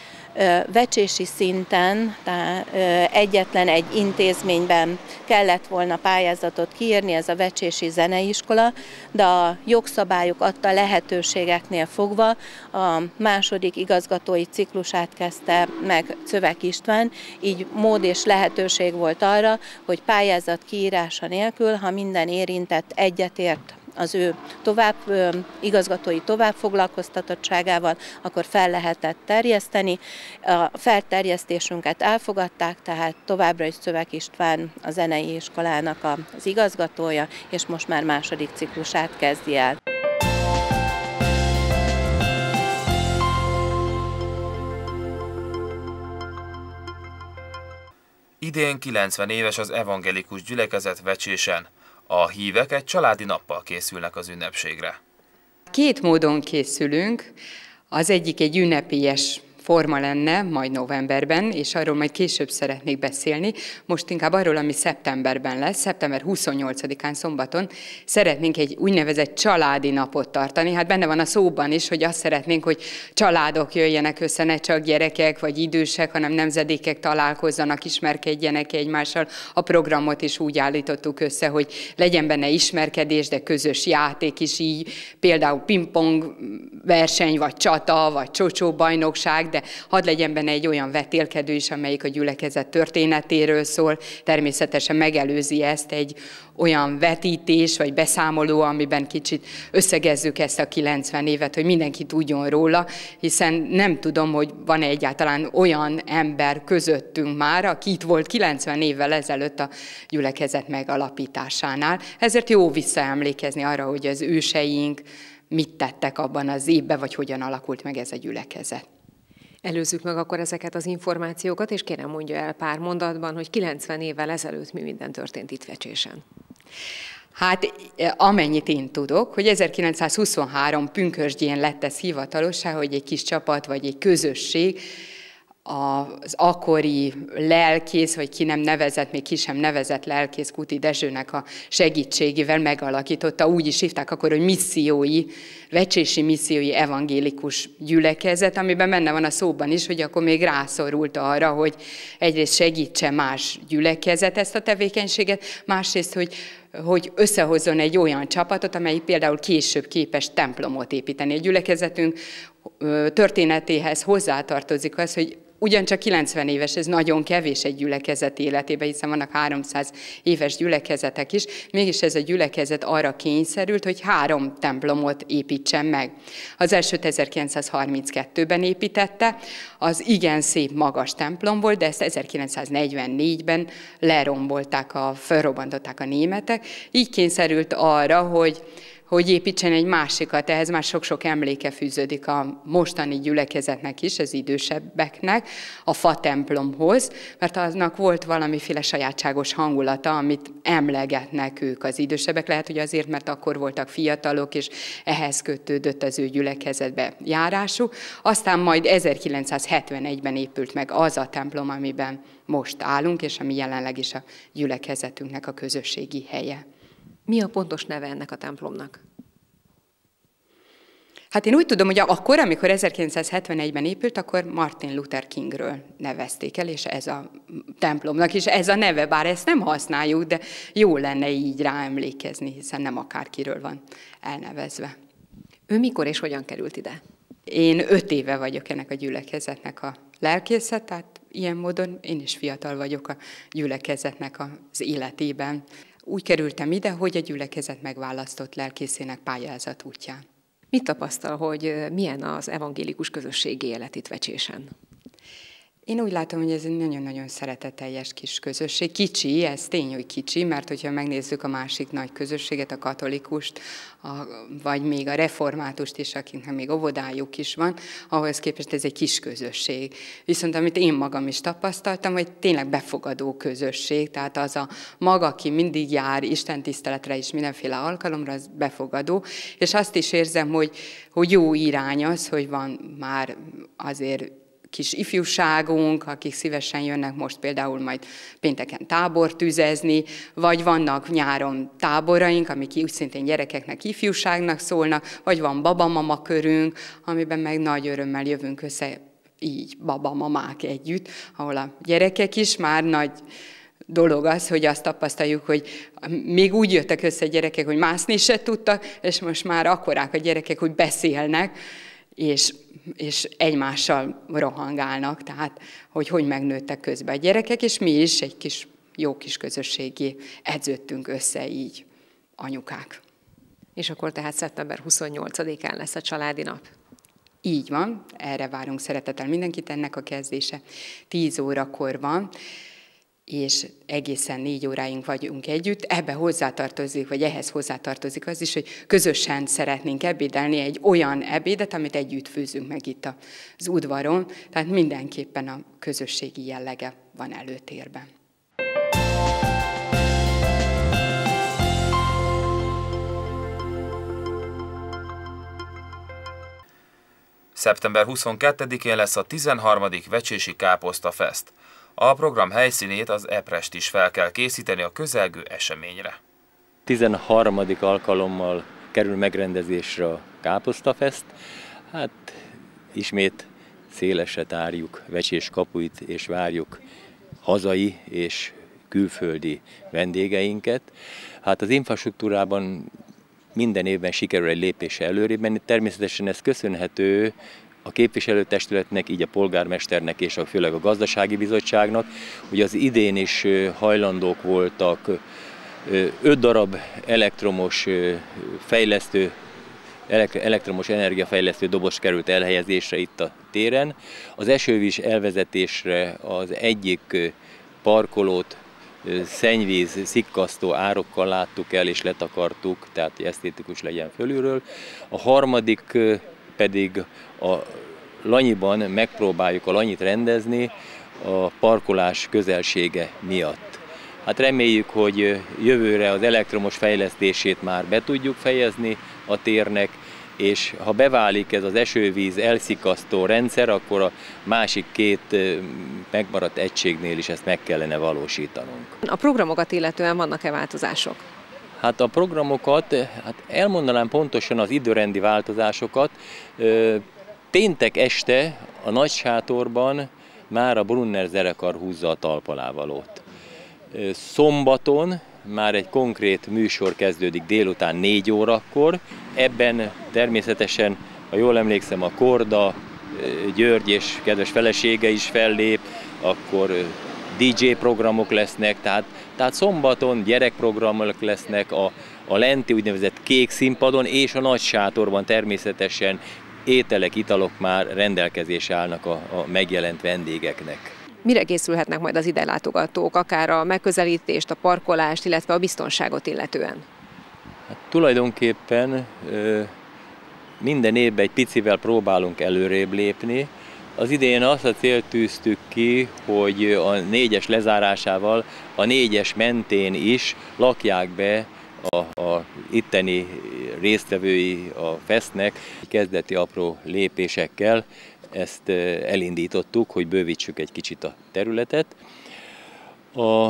Vecsési szinten, tehát egyetlen egy intézményben kellett volna pályázatot kiírni, ez a Vecsési Zeneiskola, de a jogszabályok adta lehetőségeknél fogva a második igazgatói ciklusát kezdte meg Czövek István, így mód és lehetőség volt arra, hogy pályázat kiírása nélkül, ha minden érintett egyetért az ő tovább, igazgatói továbbfoglalkoztatottságával, akkor fel lehetett terjeszteni. A felterjesztésünket elfogadták, tehát továbbra is Czövek István a zenei iskolának az igazgatója, és most már második ciklusát kezdi el. Idén kilencven éves az evangelikus gyülekezet Vecsésen. A hívek egy családi nappal készülnek az ünnepségre. Két módon készülünk. Az egyik egy ünnepélyes forma lenne, majd novemberben, és arról majd később szeretnék beszélni. Most inkább arról, ami szeptemberben lesz, szeptember huszonnyolcadikán szombaton szeretnénk egy úgynevezett családi napot tartani. Hát benne van a szóban is, hogy azt szeretnénk, hogy családok jöjjenek össze, ne csak gyerekek vagy idősek, hanem nemzedékek találkozzanak, ismerkedjenek egymással. A programot is úgy állítottuk össze, hogy legyen benne ismerkedés, de közös játék is, így például pingpong verseny, vagy csata, vagy csocsó bajnokság, de hadd legyen benne egy olyan vetélkedő is, amelyik a gyülekezet történetéről szól. Természetesen megelőzi ezt egy olyan vetítés vagy beszámoló, amiben kicsit összegezzük ezt a kilencven évet, hogy mindenki tudjon róla, hiszen nem tudom, hogy van-e egyáltalán olyan ember közöttünk már, aki itt volt kilencven évvel ezelőtt a gyülekezet megalapításánál. Ezért jó visszaemlékezni arra, hogy az őseink mit tettek abban az évben, vagy hogyan alakult meg ez a gyülekezet. Előzzük meg akkor ezeket az információkat, és kérem mondja el pár mondatban, hogy kilencven évvel ezelőtt mi minden történt itt Vecsésen. Hát amennyit én tudok, hogy ezerkilencszázhuszonhárom pünkösdjén lett ez hivatalossá, hogy egy kis csapat vagy egy közösség az akkori lelkész, vagy ki nem nevezett, még ki sem nevezett lelkész Kuti Dezsőnek a segítségével megalakította, úgy is hívták akkor, hogy missziói, vecsési missziói evangélikus gyülekezet, amiben benne van a szóban is, hogy akkor még rászorult arra, hogy egyrészt segítse más gyülekezet ezt a tevékenységet, másrészt, hogy hogy összehozzon egy olyan csapatot, amely például később képes templomot építeni. A gyülekezetünk történetéhez hozzátartozik az, hogy ugyancsak kilencven éves, ez nagyon kevés egy gyülekezet életében, hiszen vannak háromszáz éves gyülekezetek is, mégis ez a gyülekezet arra kényszerült, hogy három templomot építsen meg. Az elsőt ezerkilencszázharminckettőben építette, az igen szép magas templom volt, de ezt ezerkilencszáznegyvennégyben lerombolták, a, felrobbantották a németek, így kényszerült arra, hogy hogy építsen egy másikat, ehhez már sok-sok emléke fűződik a mostani gyülekezetnek is, az idősebbeknek, a fa templomhoz, mert aznak volt valamiféle sajátságos hangulata, amit emlegetnek ők az idősebbek, lehet, hogy azért, mert akkor voltak fiatalok, és ehhez kötődött az ő gyülekezetbe járásuk. Aztán majd ezerkilencszázhetvenegyben épült meg az a templom, amiben most állunk, és ami jelenleg is a gyülekezetünknek a közösségi helye. Mi a pontos neve ennek a templomnak? Hát én úgy tudom, hogy akkor, amikor ezerkilencszázhetvenegyben épült, akkor Martin Luther Kingről nevezték el, és ez a templomnak is ez a neve, bár ezt nem használjuk, de jó lenne így rá emlékezni, hiszen nem akárkiről van elnevezve. Ő mikor és hogyan került ide? Én öt éve vagyok ennek a gyülekezetnek a lelkésze, tehát ilyen módon én is fiatal vagyok a gyülekezetnek az életében. Úgy kerültem ide, hogy a gyülekezet megválasztott lelkészének pályázat útján. Mit tapasztal, hogy milyen az evangélikus közösségi élet itt Vecsésen? Én úgy látom, hogy ez egy nagyon-nagyon szeretetteljes kis közösség. Kicsi, ez tény, hogy kicsi, mert hogyha megnézzük a másik nagy közösséget, a katolikust, a, vagy még a reformátust is, akiknek még óvodájuk is van, ahhoz képest ez egy kis közösség. Viszont amit én magam is tapasztaltam, hogy tényleg befogadó közösség, tehát az a maga, aki mindig jár istentiszteletre is mindenféle alkalomra, az befogadó, és azt is érzem, hogy, hogy jó irány az, hogy van már azért kis ifjúságunk, akik szívesen jönnek most például majd pénteken tábort tüzezni, vagy vannak nyáron táboraink, amik úgy szintén gyerekeknek, ifjúságnak szólnak, vagy van babamama körünk, amiben meg nagy örömmel jövünk össze így babamamák együtt, ahol a gyerekek is már nagy dolog az, hogy azt tapasztaljuk, hogy még úgy jöttek össze gyerekek, hogy mászni se tudtak, és most már akkorák a gyerekek, hogy beszélnek, és, és egymással rohangálnak, tehát hogy hogy megnőttek közben a gyerekek, és mi is egy kis jó kis közösségé edződtünk össze így, anyukák. És akkor tehát szeptember huszonnyolcadikán lesz a családi nap. Így van, erre várunk szeretettel mindenkit, ennek a kezdése tíz órakor van, és egészen négy óráink vagyunk együtt. Ebbe hozzátartozik, vagy ehhez hozzátartozik az is, hogy közösen szeretnénk ebédelni egy olyan ebédet, amit együtt főzünk meg itt az udvaron, tehát mindenképpen a közösségi jellege van előtérben. szeptember huszonkettedikén lesz a tizenharmadik Vecsési Káposztafest. A program helyszínét az Eprest is fel kell készíteni a közelgő eseményre. tizenharmadik alkalommal kerül megrendezésre a Káposztafest. Hát ismét szélesre tárjuk Vecsés kapuit, és várjuk hazai és külföldi vendégeinket. Hát az infrastruktúrában minden évben sikerül egy lépéssel előrébb menni. Természetesen ez köszönhető a képviselőtestületnek, így a polgármesternek és a, főleg a gazdasági bizottságnak, hogy az idén is hajlandók voltak öt darab elektromos fejlesztő, elektromos energiafejlesztő doboz került elhelyezésre itt a téren. Az esővíz elvezetésre az egyik parkolót szennyvíz, szikkasztó árokkal láttuk el és letakartuk, tehát hogy esztétikus legyen fölülről. A harmadik pedig a Lanyiban megpróbáljuk a Lanyit rendezni a parkolás közelsége miatt. Hát reméljük, hogy jövőre az elektromos fejlesztését már be tudjuk fejezni a térnek, és ha beválik ez az esővíz elszikasztó rendszer, akkor a másik két megmaradt egységnél is ezt meg kellene valósítanunk. A programokat illetően vannak-e változások? Hát a programokat, hát elmondanám pontosan az időrendi változásokat. Péntek este a Nagysátorban már a Brunner zenekar húzza a talpalávalót. Szombaton már egy konkrét műsor kezdődik délután négy órakor. Ebben természetesen, ha jól emlékszem, a Korda, György és kedves felesége is fellép, akkor dé dzsé programok lesznek, tehát, tehát szombaton gyerekprogramok lesznek a, a lenti úgynevezett kék színpadon, és a Nagysátorban természetesen ételek, italok már rendelkezésre állnak a, a megjelent vendégeknek. Mire készülhetnek majd az ide látogatók, akár a megközelítést, a parkolást, illetve a biztonságot illetően? Hát tulajdonképpen minden évben egy picivel próbálunk előrébb lépni. Az idén azt a célt tűztük ki, hogy a négyes lezárásával a négyes mentén is lakják be a, a itteni résztvevői a fesznek. Kezdeti apró lépésekkel ezt elindítottuk, hogy bővítsük egy kicsit a területet. A,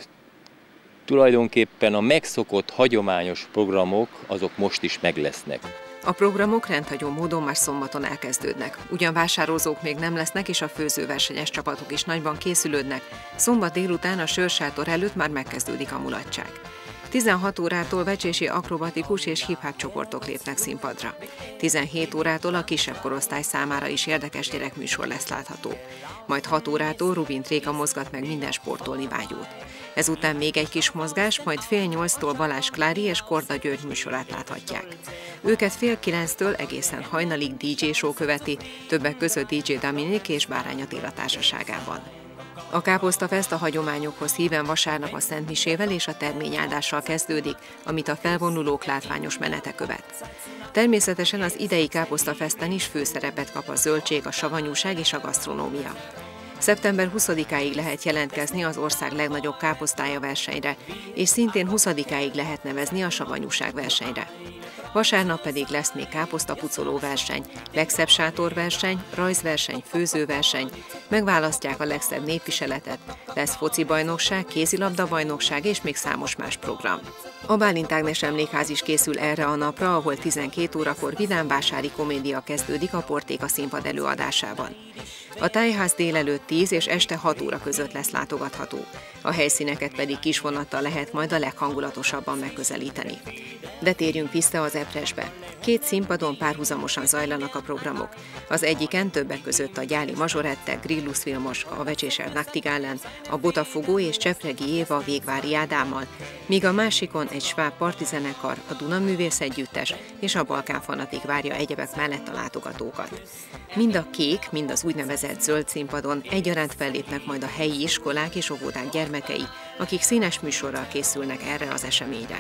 tulajdonképpen a megszokott hagyományos programok azok most is meg lesznek. A programok rendhagyó módon már szombaton elkezdődnek. Ugyan vásározók még nem lesznek, és a főzőversenyes csapatok is nagyban készülődnek. Szombat délután a sörsátor előtt már megkezdődik a mulatság. tizenhat órától vecsési akrobatikus és hip-hop csoportok lépnek színpadra. tizenhét órától a kisebb korosztály számára is érdekes gyerekműsor lesz látható. Majd hat órától Rubin Tréka mozgat meg minden sportolni vágyót. Ezután még egy kis mozgás, majd fél nyolctól Balázs Klári és Korda György műsorát láthatják. Őket fél kilenctől egészen hajnalig dé dzsé show követi, többek között dé dzsé Dominik és Bárány Attila társaságában. A Káposztafest a hagyományokhoz híven vasárnap a szentmisével és a terményáldással kezdődik, amit a felvonulók látványos menete követ. Természetesen az idei Káposztafesten is főszerepet kap a zöldség, a savanyúság és a gasztronómia. szeptember huszadikáig lehet jelentkezni az ország legnagyobb káposztája versenyre, és szintén huszadikáig lehet nevezni a savanyúság versenyre. Vasárnap pedig lesz még káposztapucoló verseny, legszebb sátorverseny, rajzverseny, főzőverseny, megválasztják a legszebb népviseletet, lesz focibajnokság, kézilabdabajnokság és még számos más program. A Bálint Ágnes Emlékház is készül erre a napra, ahol tizenkét órakor vidámvásári komédia kezdődik a Portéka színpad előadásában. A tájház délelőtt tíz és este hat óra között lesz látogatható. A helyszíneket pedig kisvonattal lehet majd a leghangulatosabban megközelíteni. De térjünk vissza az Epresbe. Két színpadon párhuzamosan zajlanak a programok. Az egyiken többek között a Gyáli Mazsorette, Grillus Vilmos, a Vecséser Nachtigálen, a Botafogó és Csepregi Éva Végvári Ádámmal, míg a másikon egy sváb partizenekar, a Duna Művész Együttes és a Balkán Fanatik várja egyebek mellett a látogatókat. Mind a kék, mind az úgynevezett zöld színpadon egyaránt fellépnek majd a helyi iskolák és óvodák gyermekei, akik színes műsorral készülnek erre az eseményre.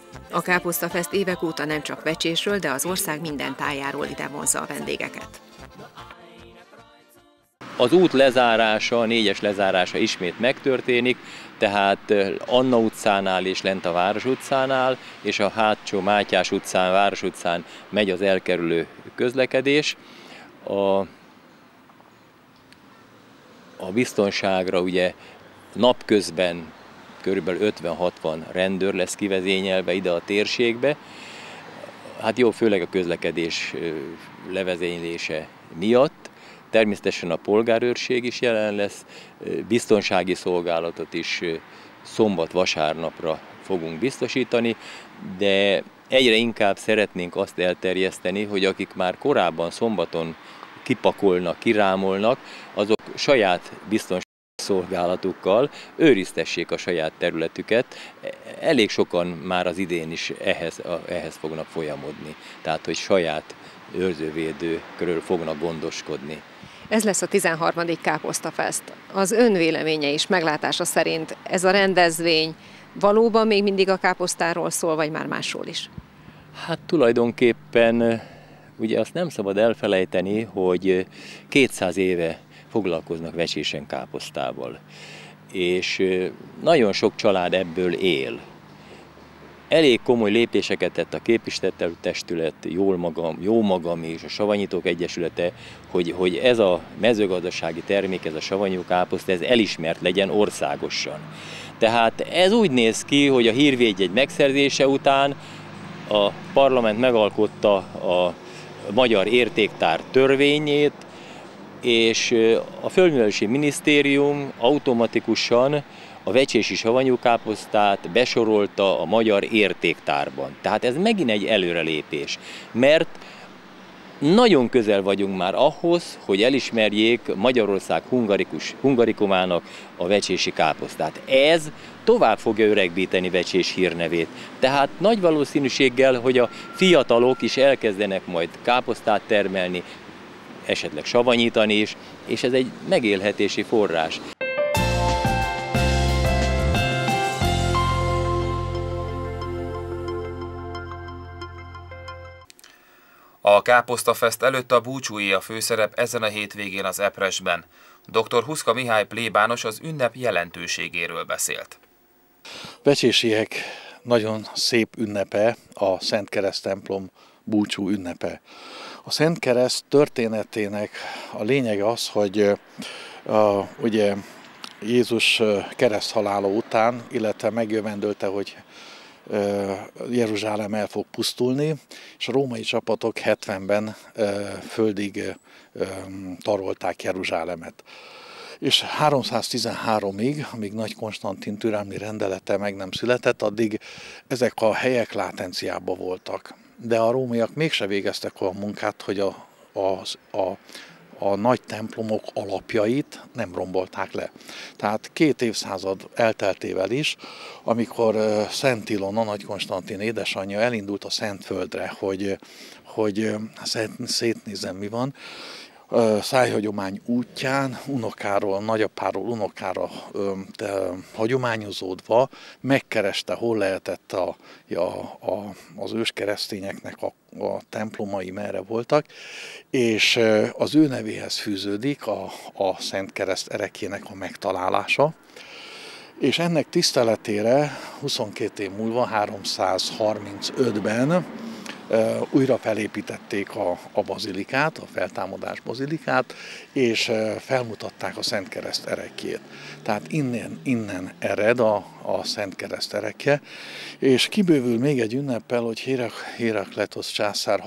A Káposztafest évek óta nem csak Vecsésről, de az ország minden tájáról ide vonzza a vendégeket. Az út lezárása, a négyes lezárása ismét megtörténik, tehát Anna utcánál és lent a Város utcánál, és a hátsó Mátyás utcán, Város utcán megy az elkerülő közlekedés. A, a biztonságra ugye napközben körülbelül ötven-hatvan rendőr lesz kivezényelve ide a térségbe. Hát jó, főleg a közlekedés levezénylése miatt. Természetesen a polgárőrség is jelen lesz, biztonsági szolgálatot is szombat-vasárnapra fogunk biztosítani, de egyre inkább szeretnénk azt elterjeszteni, hogy akik már korábban szombaton kipakolnak, kirámolnak, azok saját biztonsági szolgálatukkal őriztessék a saját területüket. Elég sokan már az idén is ehhez, ehhez fognak folyamodni, tehát hogy saját őrzővédőkről fognak gondoskodni. Ez lesz a tizenharmadik Káposztafest. Az ön véleménye és meglátása szerint ez a rendezvény valóban még mindig a káposztáról szól, vagy már másról is? Hát tulajdonképpen ugye azt nem szabad elfelejteni, hogy kétszáz éve foglalkoznak Vecsésen káposztával, és nagyon sok család ebből él. Elég komoly lépéseket tett a képviselőtestület, jól magam, jó magam és a Savanyítók Egyesülete, hogy, hogy ez a mezőgazdasági termék, ez a savanyú káposzta, ez elismert legyen országosan. Tehát ez úgy néz ki, hogy a hírvédjegy megszerzése után a parlament megalkotta a magyar értéktár törvényét, és a Földművelési Minisztérium automatikusan a vecsési savanyúkáposztát besorolta a magyar értéktárban. Tehát ez megint egy előrelépés, mert nagyon közel vagyunk már ahhoz, hogy elismerjék Magyarország hungarikus, hungarikumának a vecsési káposztát. Ez tovább fogja öregbíteni Vecsés hírnevét. Tehát nagy valószínűséggel, hogy a fiatalok is elkezdenek majd káposztát termelni, esetleg savanyítani is, és ez egy megélhetési forrás. A Káposztafest előtt a búcsúé a főszerep ezen a hétvégén az Epresben. doktor Huszka Mihály plébános az ünnep jelentőségéről beszélt. Vecsésiek nagyon szép ünnepe a Szent Kereszt templom búcsú ünnepe. A Szent Kereszt történetének a lényege az, hogy uh, ugye Jézus kereszthalála után, illetve megjövendölte, hogy uh, Jeruzsálem el fog pusztulni, és a római csapatok hetvenben uh, földig uh, tarolták Jeruzsálemet. És háromszáztizenháromig, amíg Nagy Konstantin türelmi rendelete meg nem született, addig ezek a helyek látenciában voltak. De a rómaiak mégse végeztek olyan munkát, hogy a, a, a, a nagy templomok alapjait nem rombolták le. Tehát két évszázad elteltével is, amikor Szent Ilona, Nagy Konstantin édesanyja elindult a Szentföldre, hogy, hogy szétnézzen, mi van, szájhagyomány útján, unokáról, nagyapáról unokára de, hagyományozódva megkereste, hol lehetett a, a, a, az őskeresztényeknek a, a templomai, merre voltak, és az ő nevéhez fűződik a, a Szent Kereszt erekjének a megtalálása, és ennek tiszteletére huszonkét év múlva, háromszázharmincötben Uh, újra felépítették a, a bazilikát, a feltámadás bazilikát, és uh, felmutatták a Szent Kereszt erekjét. Tehát innen, innen ered a, a Szent Kereszt erekje, és kibővül még egy ünneppel, hogy Hérak, Hérakletosz császár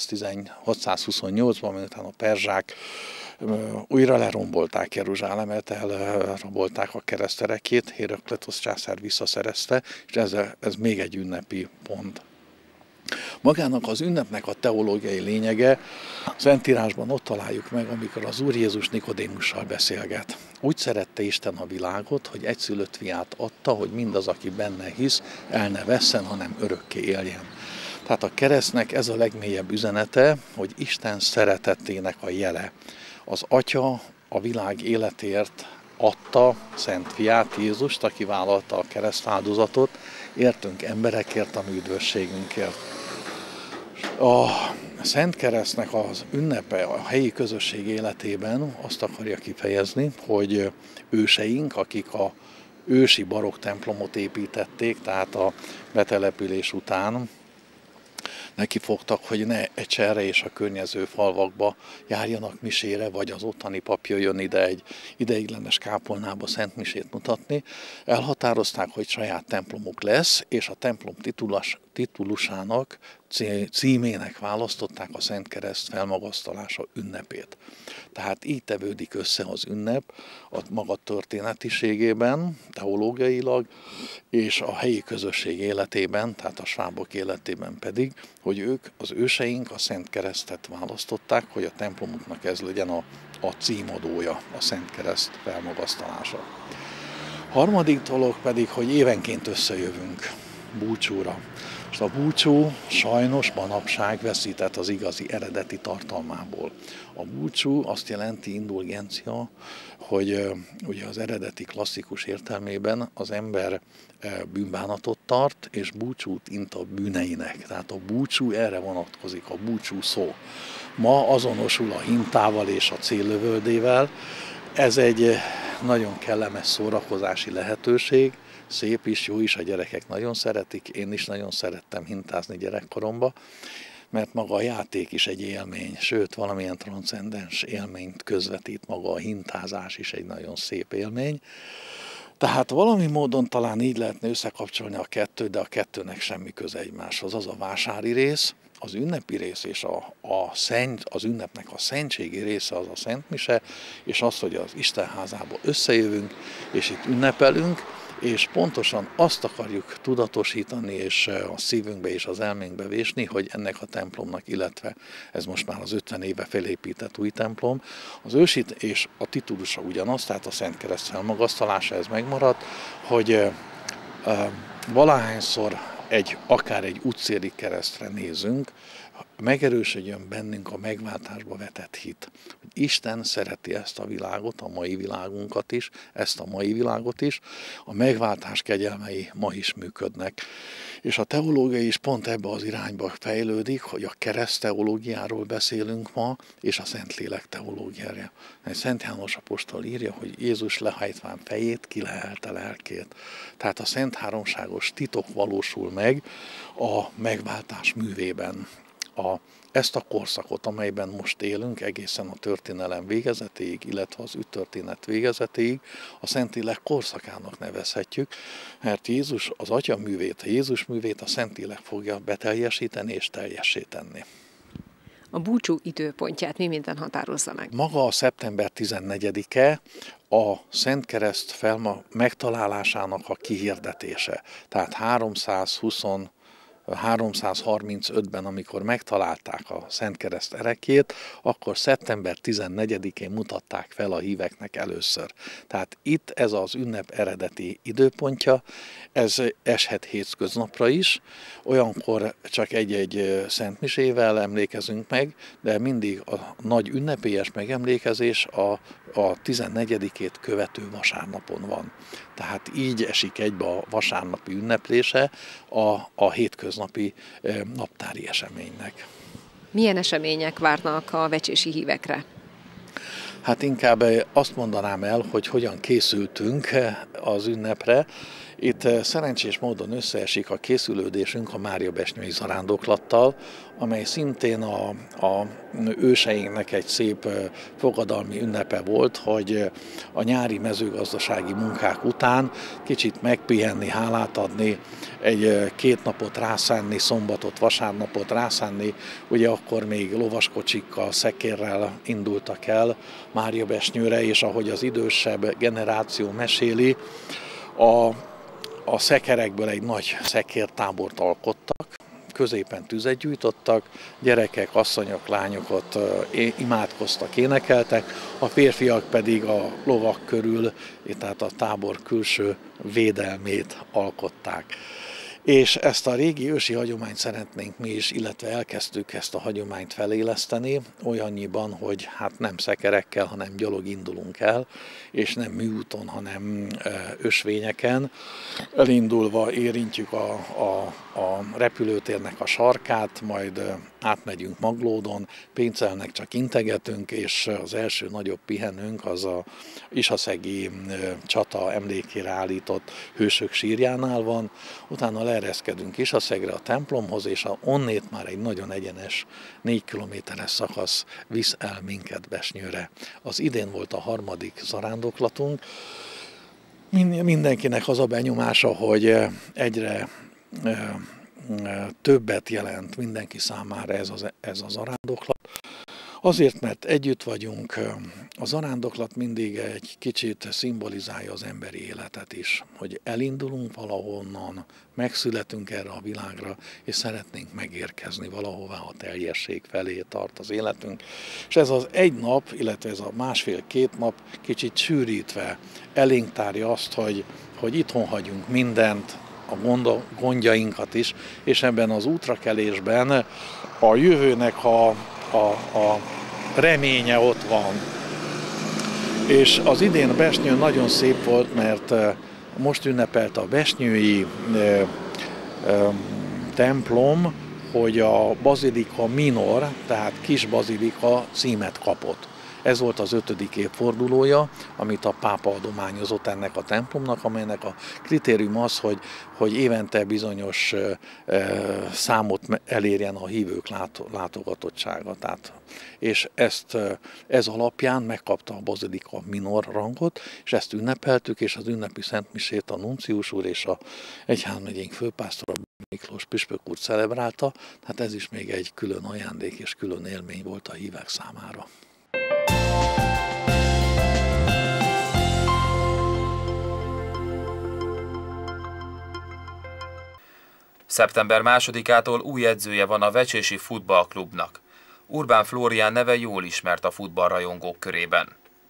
hatszázhuszonnyolcban, miután a perzsák uh, újra lerombolták Jeruzsálemet, elrabolták a kereszterekét, Hérakletosz császár visszaszerezte, és ez, ez még egy ünnepi pont. Magának az ünnepnek a teológiai lényege Szentírásban ott találjuk meg, amikor az Úr Jézus Nikodémussal beszélget. Úgy szerette Isten a világot, hogy egyszülött fiát adta, hogy mindaz, aki benne hisz, el ne vesszen, hanem örökké éljen. Tehát a keresztnek ez a legmélyebb üzenete, hogy Isten szeretetének a jele. Az Atya a világ életért adta Szent Fiát, Jézust, aki vállalta a keresztáldozatot, értünk emberekért, a mi üdvösségünkért. A Szent Keresztnek az ünnepe a helyi közösség életében azt akarja kifejezni, hogy őseink, akik a ősi barokk templomot építették, tehát a betelepülés után neki fogtak, hogy ne Ecserre és a környező falvakba járjanak misére, vagy az ottani pap jöjjön ide egy ideiglenes kápolnába szent misét mutatni. Elhatározták, hogy saját templomuk lesz, és a templom titulus, titulusának, címének választották a Szent Kereszt felmagasztalása ünnepét. Tehát így tevődik össze az ünnep a maga történetiségében, teológiailag, és a helyi közösség életében, tehát a svábok életében pedig, hogy ők, az őseink a Szent Keresztet választották, hogy a templomuknak ez legyen a, a címadója, a Szent Kereszt felmagasztalása. Harmadik dolog pedig, hogy évenként összejövünk búcsúra. És a búcsú sajnos manapság veszített az igazi eredeti tartalmából. A búcsú azt jelenti, indulgencia, hogy ugye az eredeti klasszikus értelmében az ember bűnbánatot tart, és búcsút int a bűneinek. Tehát a búcsú erre vonatkozik, a búcsú szó. Ma azonosul a hintával és a céllövöldével. Ez egy nagyon kellemes szórakozási lehetőség, szép is, jó is, a gyerekek nagyon szeretik, én is nagyon szerettem hintázni gyerekkoromban, mert maga a játék is egy élmény, sőt, valamilyen transzcendens élményt közvetít, maga a hintázás is egy nagyon szép élmény. Tehát valami módon talán így lehetne összekapcsolni a kettőt, de a kettőnek semmi köze egymáshoz. Az a vásári rész, az ünnepi rész és a, a szent, az ünnepnek a szentségi része az a Szent Mise, és az, hogy az Istenházába összejövünk, és itt ünnepelünk, és pontosan azt akarjuk tudatosítani, és a szívünkbe és az elménkbe vésni, hogy ennek a templomnak, illetve ez most már az ötven éve felépített új templom, az ősit és a titulusa ugyanaz, tehát a Szent Kereszt felmagasztalása, ez megmaradt, hogy valahányszor egy, akár egy útszéli keresztre nézünk, megerősödjön bennünk a megváltásba vetett hit. Isten szereti ezt a világot, a mai világunkat is, ezt a mai világot is, a megváltás kegyelmei ma is működnek. És a teológia is pont ebbe az irányba fejlődik, hogy a keresztteológiáról beszélünk ma, és a Szentlélek teológiája. Szent János apostol írja, hogy Jézus lehajtván fejét, kilehelte lelkét. Tehát a Szent Háromságos titok valósul meg a megváltás művében. A, ezt a korszakot, amelyben most élünk, egészen a történelem végezetéig, illetve az üttörténet végezetéig, a Szentlélek korszakának nevezhetjük, mert Jézus az Atya művét, a Jézus művét a Szentlélek fogja beteljesíteni és teljessé tenni. A búcsú időpontját mi minden határozza meg? Maga a szeptember tizennegyedike a Szent Kereszt felma megtalálásának a kihirdetése. Tehát háromszázhúsz háromszázharmincötben, amikor megtalálták a Szent Kereszt erekjét, akkor szeptember tizennegyedikén mutatták fel a híveknek először. Tehát itt ez az ünnep eredeti időpontja, ez eshet hétköznapra is, olyankor csak egy-egy szentmisével emlékezünk meg, de mindig a nagy ünnepélyes megemlékezés a, a tizennegyedikét követő vasárnapon van. Tehát így esik egybe a vasárnapi ünneplése a, a hétköznapi naptári eseménynek. Milyen események várnak a vecsési hívekre? Hát inkább azt mondanám el, hogy hogyan készültünk az ünnepre. Itt szerencsés módon összeesik a készülődésünk a Máriabesnyői zarándoklattal, amely szintén a, a őseinknek egy szép fogadalmi ünnepe volt, hogy a nyári mezőgazdasági munkák után kicsit megpihenni, hálát adni, egy két napot rászánni, szombatot, vasárnapot rászánni. Ugye akkor még lovaskocsikkal, szekérrel indultak el Máriabesnyőre, és ahogy az idősebb generáció meséli, a A szekerekből egy nagy szekértábort alkottak, középen tüzet gyújtottak, gyerekek, asszonyok, lányok ott imádkoztak, énekeltek, a férfiak pedig a lovak körül, tehát a tábor külső védelmét alkották. És ezt a régi ősi hagyományt szeretnénk mi is, illetve elkezdtük ezt a hagyományt feléleszteni, olyannyiban, hogy hát nem szekerekkel, hanem gyalog indulunk el, és nem műúton, hanem ösvényeken. Elindulva érintjük a, a, a repülőtérnek a sarkát, majd átmegyünk Maglódon, Péncelnek csak integetünk, és az első nagyobb pihenőnk az a isaszegi csata emlékére állított hősök sírjánál van, utána leereszkedünk Isaszegre a templomhoz, és a onnét már egy nagyon egyenes négy kilométeres szakasz visz el minket Besnyőre. Az idén volt a harmadik zarándoklatunk. Mindenkinek az a benyomása, hogy egyre többet jelent mindenki számára ez az, ez az zarándoklat. Azért, mert együtt vagyunk, a zarándoklat mindig egy kicsit szimbolizálja az emberi életet is, hogy elindulunk valahonnan, megszületünk erre a világra, és szeretnénk megérkezni valahová, a teljesség felé tart az életünk. És ez az egy nap, illetve ez a másfél-két nap kicsit sűrítve elénk tárja azt, hogy, hogy itthon hagyunk mindent, a gondjainkat is, és ebben az útrakelésben a jövőnek a, a, a reménye ott van. És az idén Besnyőn nagyon szép volt, mert most ünnepelte a besnyői templom, hogy a bazilika minor, tehát kis bazilika címet kapott. Ez volt az ötödik évfordulója, amit a pápa adományozott ennek a templomnak, amelynek a kritérium az, hogy, hogy évente bizonyos e, számot elérjen a hívők látogatottsága. Tehát, és ezt, ez alapján megkapta a bazilika minor rangot, és ezt ünnepeltük, és az ünnepi szentmisét a nuncius úr és a egyházmegyénk főpásztora Miklós püspök úr celebrálta, tehát ez is még egy külön ajándék és külön élmény volt a hívek számára. Szeptember másodikától új edzője van a Vecsési Futballklubnak. Urbán Flórián neve jól ismert a futballrajongók körében.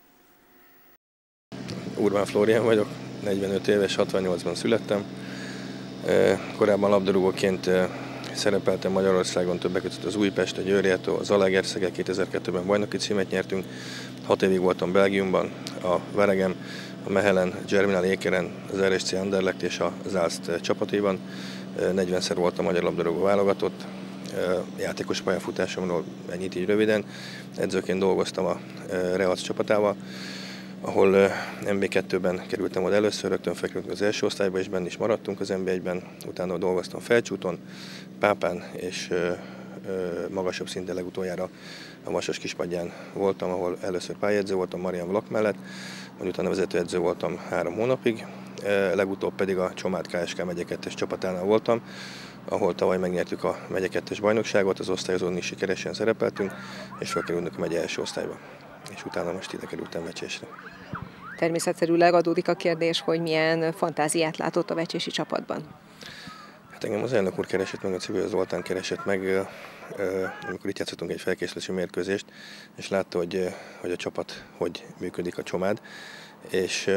Urbán Flórián vagyok, negyvenöt éves, hatvannyolcban születtem. Korábban labdarúgóként szerepeltem Magyarországon, többek között az Újpest, a Győrjátó, az Zalaegerszegen, kétezer-kettőben bajnoki címet nyertünk. Hat évig voltam Belgiumban, a Waregem, a Mechelen, Germinal Ekeren, az er es cé Anderlecht és a Zalst csapataiban. negyvenszer voltam magyar labdarúgó válogatott. Játékos pályafutásomról ennyit így röviden. Edzőként dolgoztam a Reac csapatával, ahol em bé kettőben kerültem oda először, rögtön felkerültünk az első osztályba, és benne is maradtunk az em bé egyben. Utána dolgoztam Felcsúton, Pápán, és magasabb szinten legutoljára a Vasas Kispadján voltam, ahol először pályaedző voltam Marian Vlach mellett, majd utána vezetőedző voltam három hónapig, legutóbb pedig a Csomád ká es ká megye kettes csapatánál voltam, ahol tavaly megnyertük a megye kettes bajnokságot, az osztályozón is sikeresen szerepeltünk, és felkerültünk a megye első osztályba. És utána most ide kerültem Vecsésre. Természetszerűleg adódik a kérdés, hogy milyen fantáziát látott a vecsési csapatban. Hát engem az elnök úr keresett meg, a Civil Zoltán keresett meg, amikor itt játszottunk egy felkészülési mérkőzést, és látta, hogy, hogy a csapat hogy működik, a Csomád, és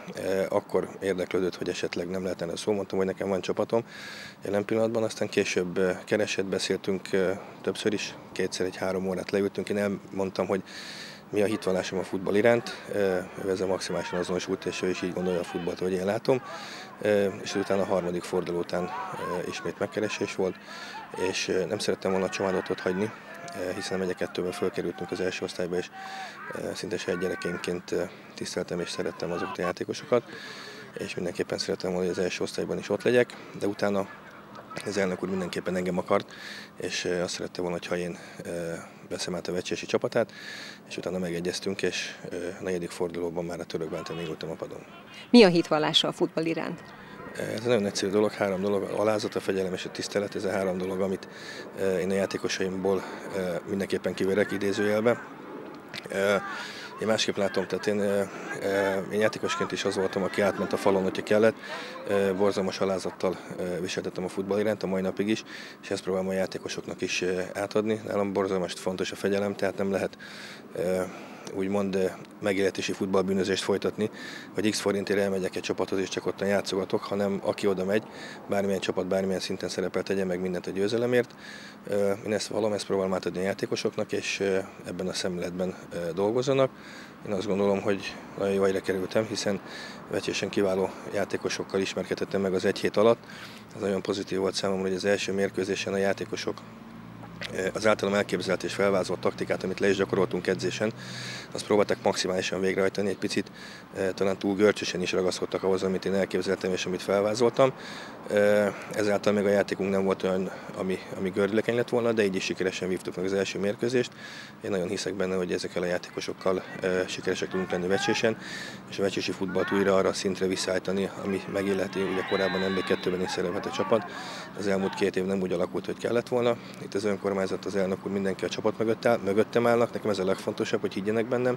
akkor érdeklődött, hogy esetleg nem lehetne szó, mondtam, hogy nekem van csapatom jelen pillanatban, aztán később keresett, beszéltünk többször is, kétszer egy három órát leültünk, én elmondtam, hogy mi a hitvallásom a futball iránt, ő ezzel maximálisan azonosult, és ő is így gondolja a futballt, hogy én látom, és utána a harmadik forduló után ismét megkeresés volt, és nem szerettem volna a Csomádot ott hagyni, hiszen a megye kettőben fölkerültünk az első osztályba, és szinte saját gyerekénként tiszteltem és szerettem azokat a játékosokat, és mindenképpen szerettem volna, hogy az első osztályban is ott legyek, de utána az elnök úr mindenképpen engem akart, és azt szerette volna, ha én veszem át a vecsési csapatát, és utána megegyeztünk, és a negyedik fordulóban már a törökbántán ültem a padon. Mi a hitvallása a futball iránt? Ez nagyon egyszerű dolog, három dolog, a alázat, a fegyelem és a tisztelet, ez a három dolog, amit én a játékosaimból mindenképpen kiverek idézőjelbe. Én másképp látom, tehát én, én játékosként is az voltam, aki átment a falon, hogyha kellett. Borzalmas alázattal viseltettem a futball iránt, a mai napig is, és ezt próbálom a játékosoknak is átadni. Nálam borzalmas fontos a fegyelem, tehát nem lehet úgymond megéletési futballbűnözést folytatni, hogy x forintért elmegyek egy csapathoz és csak ottan játszogatok, hanem aki oda megy, bármilyen csapat, bármilyen szinten szerepel, tegye meg mindent a győzelemért. Én ezt vallom, ezt próbálom átadni a játékosoknak, és ebben a szemléletben dolgozzanak. Én azt gondolom, hogy nagyon jó helyre kerültem, hiszen Vecsésen kiváló játékosokkal ismerkedhettem meg az egy hét alatt. Ez nagyon pozitív volt számomra, hogy az első mérkőzésen a játékosok az általam elképzelt és felvázolt taktikát, amit le is gyakoroltunk edzésen, azt próbálták maximálisan végrehajtani, egy picit talán túl görcsösen is ragaszkodtak ahhoz, amit én elképzeltem és amit felvázoltam. Ezáltal még a játékunk nem volt olyan, ami, ami gördülékeny lett volna, de így is sikeresen vívtuk meg az első mérkőzést. Én nagyon hiszek benne, hogy ezekkel a játékosokkal sikeresek tudunk lenni Vecsésen, és a vecsési futballt újra arra a szintre visszaállítani, ami megilleti, ugye korábban em bé kettőben is szerepelt a csapat. Az elmúlt két év nem úgy alakult, hogy kellett volna. Itt az önkormányzat, az elnök úr, mindenki a csapat mögött áll, mögöttem állnak, nekem ez a legfontosabb, hogy higgyenek bennem,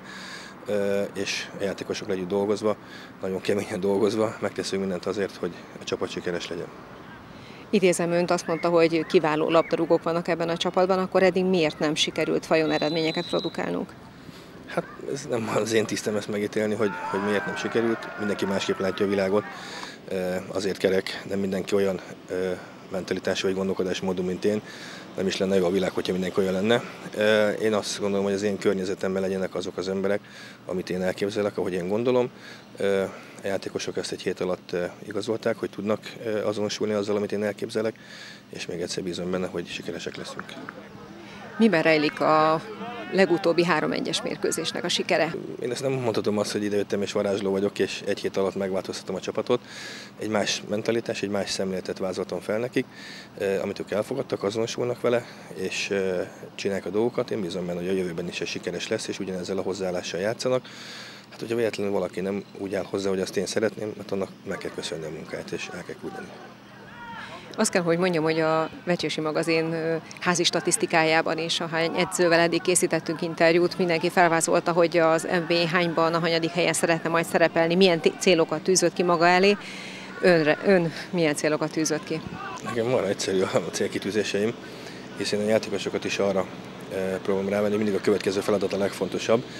és a játékosok együtt dolgozva, nagyon keményen dolgozva, megteszünk mindent azért, hogy a csapat sikeres legyen. Idézem önt, azt mondta, hogy kiváló labdarúgók vannak ebben a csapatban, akkor eddig miért nem sikerült vajon eredményeket produkálnunk? Hát ez nem az én tisztem ezt megítélni, hogy, hogy miért nem sikerült. Mindenki másképp látja a világot, azért kerek, nem mindenki olyan mentalitású vagy gondolkodásmódú, mint én. Nem is lenne jó a világ, hogyha mindenki olyan lenne. Én azt gondolom, hogy az én környezetemben legyenek azok az emberek, amit én elképzelek, ahogy én gondolom. A játékosok ezt egy hét alatt igazolták, hogy tudnak azonosulni azzal, amit én elképzelek, és még egyszer bízom benne, hogy sikeresek leszünk. Miben rejlik a legutóbbi három egyes mérkőzésnek a sikere? Én ezt nem mondhatom azt, hogy idejöttem és varázsló vagyok, és egy hét alatt megváltoztatom a csapatot. Egy más mentalitás, egy más szemléletet vázoltam fel nekik, amit ők elfogadtak, azonosulnak vele, és csinálják a dolgokat. Én bízom benne, hogy a jövőben is ez sikeres lesz, és ugyanezzel a hozzáállással játszanak. Hát, hogyha véletlenül valaki nem úgy áll hozzá, hogy azt én szeretném, mert annak meg kell köszönni a munkáját, és el kell küldeni. Azt kell, hogy mondjam, hogy a Vecsési magazin házi statisztikájában is, ahány edzővel eddig készítettünk interjút, mindenki felvázolta, hogy az em bé hányban, a hanyadik helyen szeretne majd szerepelni, milyen célokat tűzött ki maga elé. Önre, ön milyen célokat tűzött ki? Nekem van egyszerű a célkitűzéseim, hiszen a játékosokat is arra próbálom rávenni, mindig a következő feladat a legfontosabb,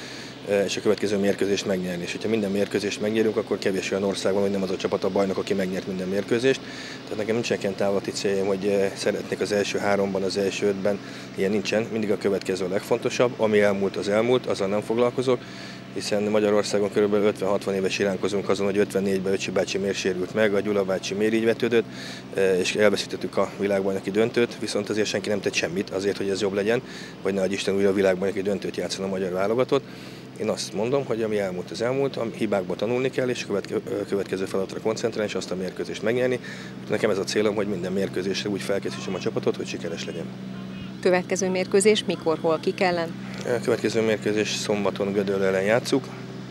és a következő mérkőzést megnyerni. És hogyha minden mérkőzést megnyerünk, akkor kevés olyan ország van, hogy nem az a csapat a bajnok, aki megnyert minden mérkőzést. Tehát nekem nincsenek ilyen távlati céljaim, hogy szeretnék az első háromban, az első ötben, ilyen nincsen. Mindig a következő a legfontosabb, ami elmúlt, az elmúlt, azzal nem foglalkozok, hiszen Magyarországon kb. ötven-hatvan éves iránkozunk azon, hogy ötvennégyben Öcsi bácsi miért sérült meg, a Gyula bácsi miért így vetődött, és elveszítettük a világbajnoki döntőt, viszont azért senki nem tett semmit azért, hogy ez jobb legyen, vagy ne adj Isten újra a világbajnoki döntőt játszon a magyar válogatott. Én azt mondom, hogy ami elmúlt, az elmúlt, a hibákból tanulni kell, és a következő feladatra koncentrálni, és azt a mérkőzést megnyerni. Nekem ez a célom, hogy minden mérkőzésre úgy felkészítsem a csapatot, hogy sikeres legyen. Következő mérkőzés mikor, hol, kik ellen? Következő mérkőzés szombaton Gödöllő ellen játsszuk.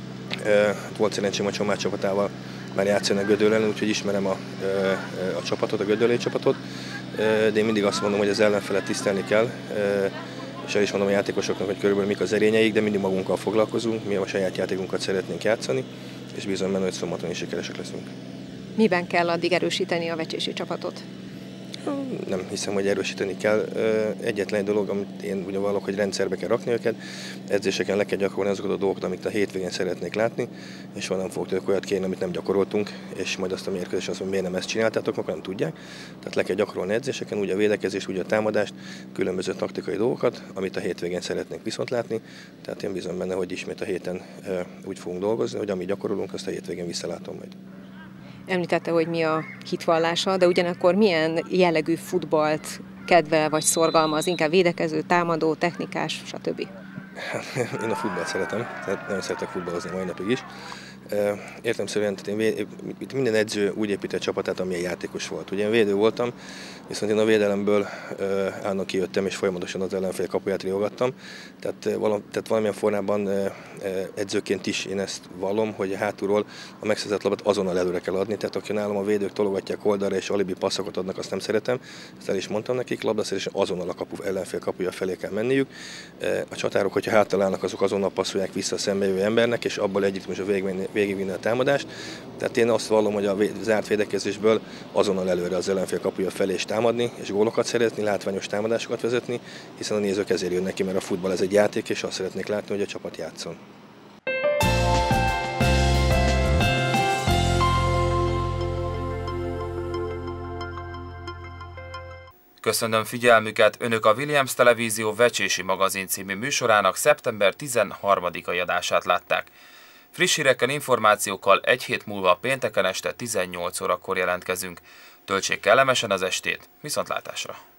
Volt szerencsém a Csomár csapatával már játszani a Gödöllő ellen, úgyhogy ismerem a, a csapatot, a gödöllői csapatot. De én mindig azt mondom, hogy az ellenfelet tisztelni kell, és el is mondom a játékosoknak, hogy körülbelül mik az erényeik, de mindig magunkkal foglalkozunk, mi a saját játékunkat szeretnénk játszani, és bízom benne, hogy szombaton is sikeresek leszünk. Miben kell addig erősíteni a vecsési csapatot? Nem hiszem, hogy erősíteni kell. Egyetlen dolog, amit én ugye vallok, hogy rendszerbe kell rakni őket, edzéseken le kell gyakorolni azokat a dolgokat, amit a hétvégén szeretnék látni, és van nem fog tőlük olyat kérni, amit nem gyakoroltunk, és majd azt a mérkőzést azt mondom, miért nem ezt csináltátok, akkor nem tudják. Tehát le kell gyakorolni edzéseken, úgy a védekezést, úgy a támadást, különböző taktikai dolgokat, amit a hétvégén szeretnénk viszont látni. Tehát én bízom benne, hogy ismét a héten úgy fogunk dolgozni, hogy amit gyakorolunk, azt a hétvégén visszalátom majd. Említette, hogy mi a hitvallása, de ugyanakkor milyen jellegű futballt kedvel vagy szorgalmaz, inkább védekező, támadó, technikás, stb. Én a futballt szeretem, tehát nagyon szeretek futballozni mai napig is. Értelemszerűen, én minden edző úgy épít egy csapatát, amilyen játékos volt. Ugye én védő voltam, viszont én a védelemből állandóan kijöttem, és folyamatosan az ellenfél kapuját riogattam. Tehát, valami, tehát valamilyen formában edzőként is én ezt vallom, hogy hátulról a megszerzett labdát azonnal előre kell adni. Tehát aki nálam a védők tologatják oldalra és alibi passzokat adnak, azt nem szeretem. Ezt el is mondtam nekik, labdaszerzésen azonnal a kapu, ellenfél kapuja felé kell menniük. A csatárok, hogyha hátal állnak, azok azonnal passzolják vissza a szembejövő embernek, és abból együtt most a végén végigvinni a támadást. Tehát én azt vallom, hogy a zárt védekezésből azonnal előre az ellenfél kapuja felé is támadni, és gólokat szeretni, látványos támadásokat vezetni, hiszen a nézők ezért jönnek ki, mert a futball ez egy játék, és azt szeretnék látni, hogy a csapat játszon. Köszönöm figyelmüket! Önök a Williams Televízió Vecsési magazin című műsorának szeptember tizenharmadikai adását látták. Friss hírekkel, információkkal egy hét múlva pénteken este tizennyolc órakor jelentkezünk. Töltsék kellemesen az estét, viszontlátásra!